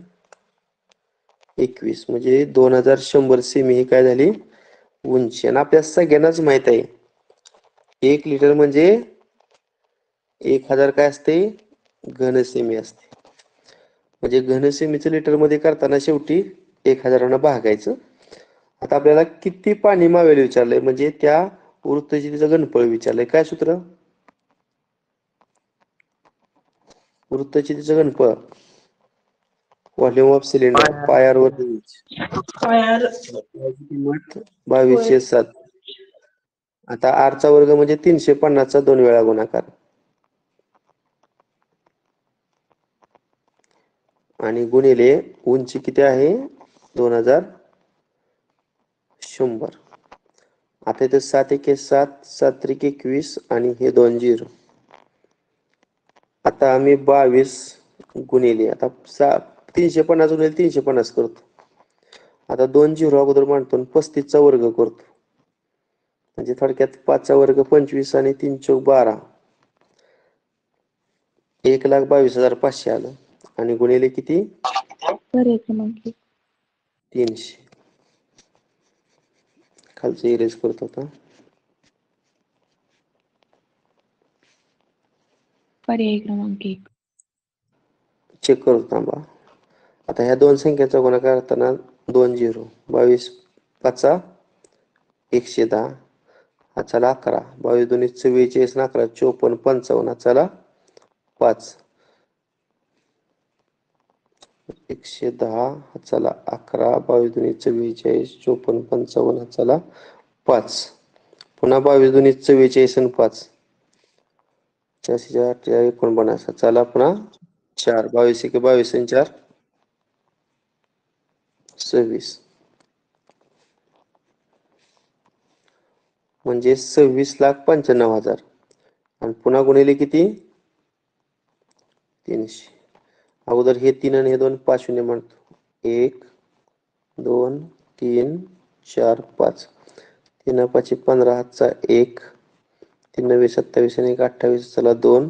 21 म्हणजे 2100 सेमी ही काय झाली उंची. आणि आपल्या सगळ्यांनाच माहित आहे 1 लिटर म्हणजे 1000 काय असते घन सेमी असते. म्हणजे घन सेमीचं लिटर मध्ये करताना शेवटी 1000 भागायचं. आता आपल्याला किती पाणी मावेल विचारलंय, म्हणजे त्या वृत्तचित्राचं घनफळ विचारलंय. काय सूत्र? वृत्तचित्राचं घनफळ volume of cylinder pi R वर किंमत 2207. आता आर चा वर्ग म्हणजे 350 चा 2 वेळा गुणाकार आणि गुणिले उंची किती आहे 2100. आता इथे 7 एके 7 7 त्रिक 21 आणि हे 2 0. आता आम्ही 22 गुणिले आता 350 गुणिले 350 करतो. आता 2 0 अगोदर मांडतो 35 चा वर्ग करतो. म्हणजे थोडक्यात 5 चा वर्ग 25 आणि 3 चौक 12. 1,22,500 आलं आणि गुणिले किती पर्याय क्रमांक 300. खालचं इरेज करतो आता. पर्याय क्रमांक 1. चेक करतो थांबा. आता ह्या दोन संख्येचा गुणाकार करताना 2 0 22 5 110 हा चला 11 22 2 44 11 54 55 चला 5 110 हा चला 11 22 2 44 54 55 चला 5 पुन्हा 22 2 44 आणि 5 84 49 चला पुन्हा 4 22 1 22 आणि 4 26 म्हणजे 26,95,000 आणि पुन्हा गुणिले किती 300. अगोदर हे 3 आणि हे 2 5 शून्य म्हणतो 1 2 3 4 5 3 5 15 हातचा 1 3 9 27 आणि 1 28 चला 2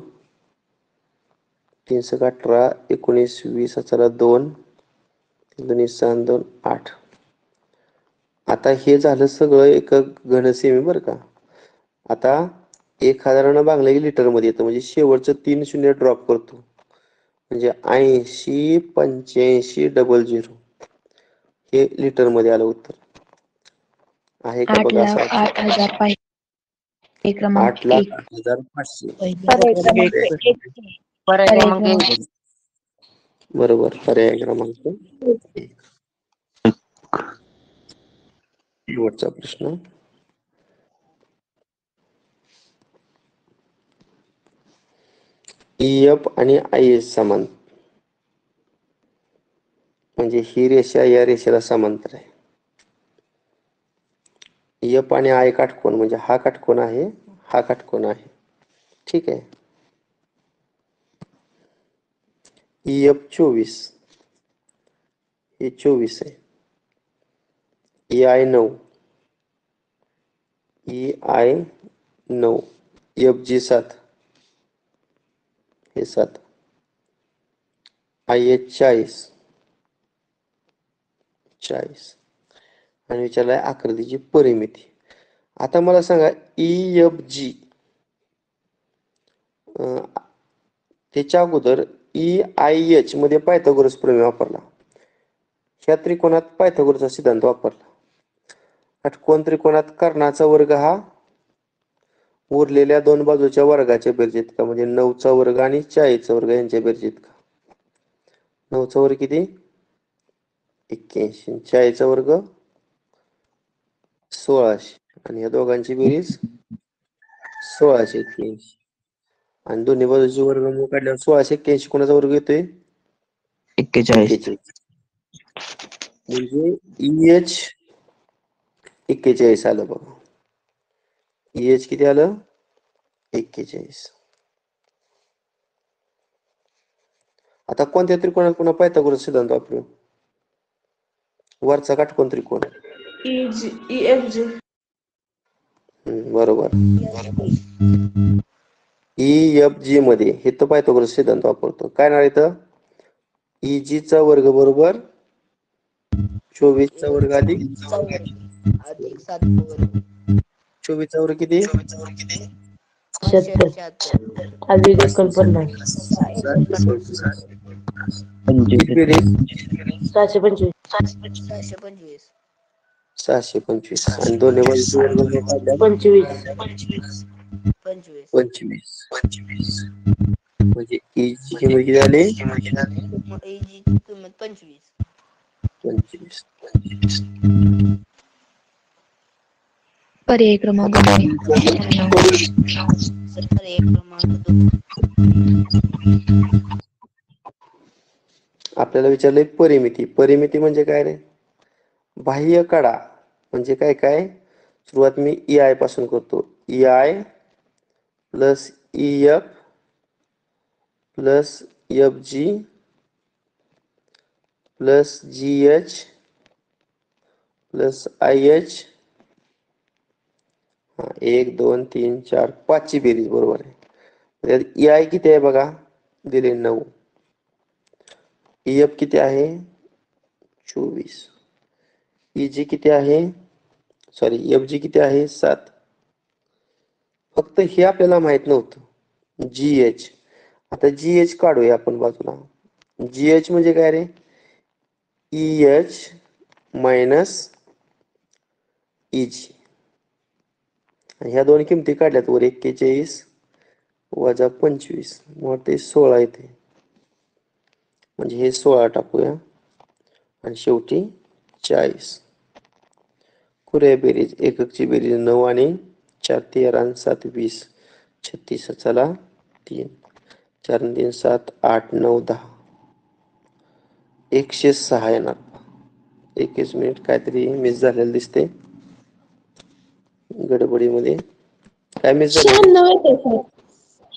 3 6 18 19 20 चला 2 3 6 2 8. आता हे झालं सगळं एक घन सेमी बरं का. आता 1000 भागलं लिटर मध्ये येतं म्हणजे शेवटचं 3 शून्य ड्रॉप करतो म्हणजे 80 85 00 हे लिटर मध्ये आलं उत्तर. आहे का बघा असं 8,08,000 पर्याय क्रमांक 1. 8,08,500. पर्याय क्रमांक एक. पर्याय क्रमांक पर्याय एक. बरोबर पर्याय क्रमांक 1. शेवटचा प्रश्न. EF आणि IS समान म्हणजे ही रेषा या रेषेला समांतर आहे. EF आणि I काटकोन म्हणजे हा काटकोन आहे हा काटकोन आहे. ठीक आहे. EF 24 हे 24 आहे. EI 9 EI 9 FG 7 हे 7 IH 40 आणि विचारलाय आकृतीची परिमिती. आता मला सांगा EFG त्याच्या अगोदर EIH मध्ये पायथागोरस प्रमेय वापरला. ह्या त्रिकोणात पायथागोरसचा सिद्धांत वापरला. काटकोन त्रिकोणात कर्णाचा वर्ग हा उरलेल्या दोन बाजूच्या वर्गाच्या बेरजेत म्हणजे 9चा वर्ग आणि 40चा वर्ग यांच्या बेरजेत का. 9चा वर्ग किती 81 40चा वर्ग 1600 आणि या दोघांची बेरीज 1681 आणि दोन्ही बाजूचे वर्गमूळ काढल्यावर 1681 कोणाचा वर्ग येतोय 41. म्हणजे EH 41 आलं बघा. EH किती आलं 41. आता कोणत्या त्रिकोणात पुन्हा पायथागोरस सिद्धांत वापरू. वरचा काटकोन त्रिकोण EFG. बरोबर. EFG मध्ये हे तर पायथागोरस सिद्धांत वापरतो. काय नाव येतं EG चा वर्ग बरोबर 24 चा वर्ग अधिक 24 चा वर्ग किती 76 अधिक 49 किती बेरीज 725 625 आणि दोन्ही बाजूचे वर्गमूळ काढल्यास 25 म्हणजे EG ची किंमत किती झाली 25. पर्याय क्रमांक 2. आपल्याला विचारलंय परिमिती. परिमिती म्हणजे काय रे बाह्य कडा म्हणजे काय काय. सुरुवात मी EI पासून करतो. EI plus EF plus FG plus GH plus IH 1 2 3 4 5 ची बेरीज बरोबर आहे. EI किती आहे बघा दिले 9. EF किती आहे 24. EG किती आहे सॉरी FG किती आहे 7. फक्त हे आपल्याला माहित नव्हतं GH. आता GH काढूया आपण बाजूला. GH म्हणजे काय रे EH मायनस EG. ह्या दोन किमती काढल्यात वर 41 वजा 25 मग ते 16 येते. म्हणजे हे 16 टाकूया आणि शेवटी 40. कुऱ्या बेरीज एककची बेरीज 9 आणि 4 13 आणि 7 20 36 चला 3 4 3 7 8 9 10 106 येणार. 21 मिनिट काहीतरी मिस झालेलं दिसते गडबडीमध्ये. काय मिस झालं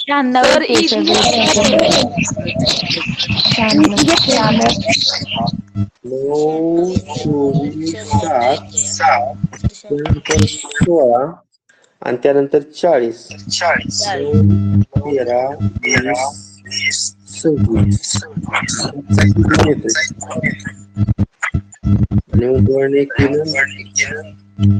96 96 9 24 7 त्यानंतर 16 आणि त्यानंतर 40 9 13 20 26 आणि उजवळणे एक केलं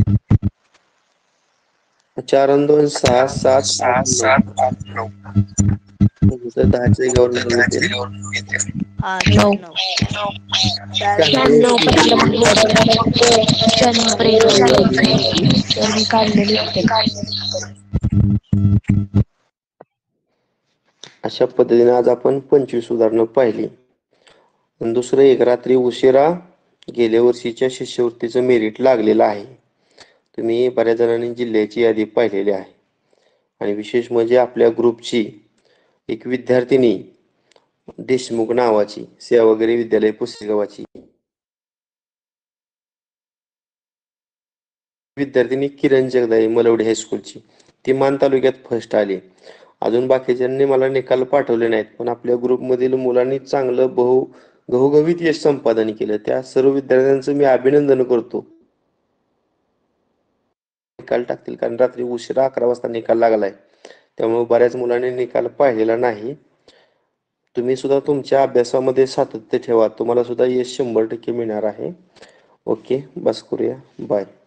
4 आणि 2 6 7 8 9 तर 10च्या जागेवर घेते 9 96 तर मी काढलेले अशा पद्धतीने आज आपण 25 उदाहरणं पाहिली. आणि दुसरं एक, रात्री उशिरा गेल्या वर्षीच्या शिष्यवृत्तीचं मेरिट लागलेलं आहे. तुम्ही बऱ्याच जणांनी जिल्ह्याची यादी पाहिलेली आहे. आणि विशेष म्हणजे आपल्या ग्रुपची एक विद्यार्थिनी देशमुख नावाची सेवागिरी विद्यालय पुसेगावची विद्यार्थिनी किरण जगदाळे मलवडी हायस्कूलची, ती मान तालुक्यात फर्स्ट आली. अजून बाकीच्यांनी मला निकाल पाठवले नाहीत, पण आपल्या ग्रुपमधील मुलांनी चांगलं घवघवीत यश संपादन केलं. त्या सर्व विद्यार्थ्यांचं मी अभिनंदन करतो. निकाल टाकतील, कारण रात्री उशिरा 11 वाजता निकाल लागलाय, त्यामुळे बऱ्याच मुलांनी निकाल पाहिलेला नाही. तुम्ही सुद्धा तुमच्या अभ्यासामध्ये सातत्य ठेवा, तुम्हाला सुद्धा यश 100% मिळणार आहे. ओके, बस करूया, बाय.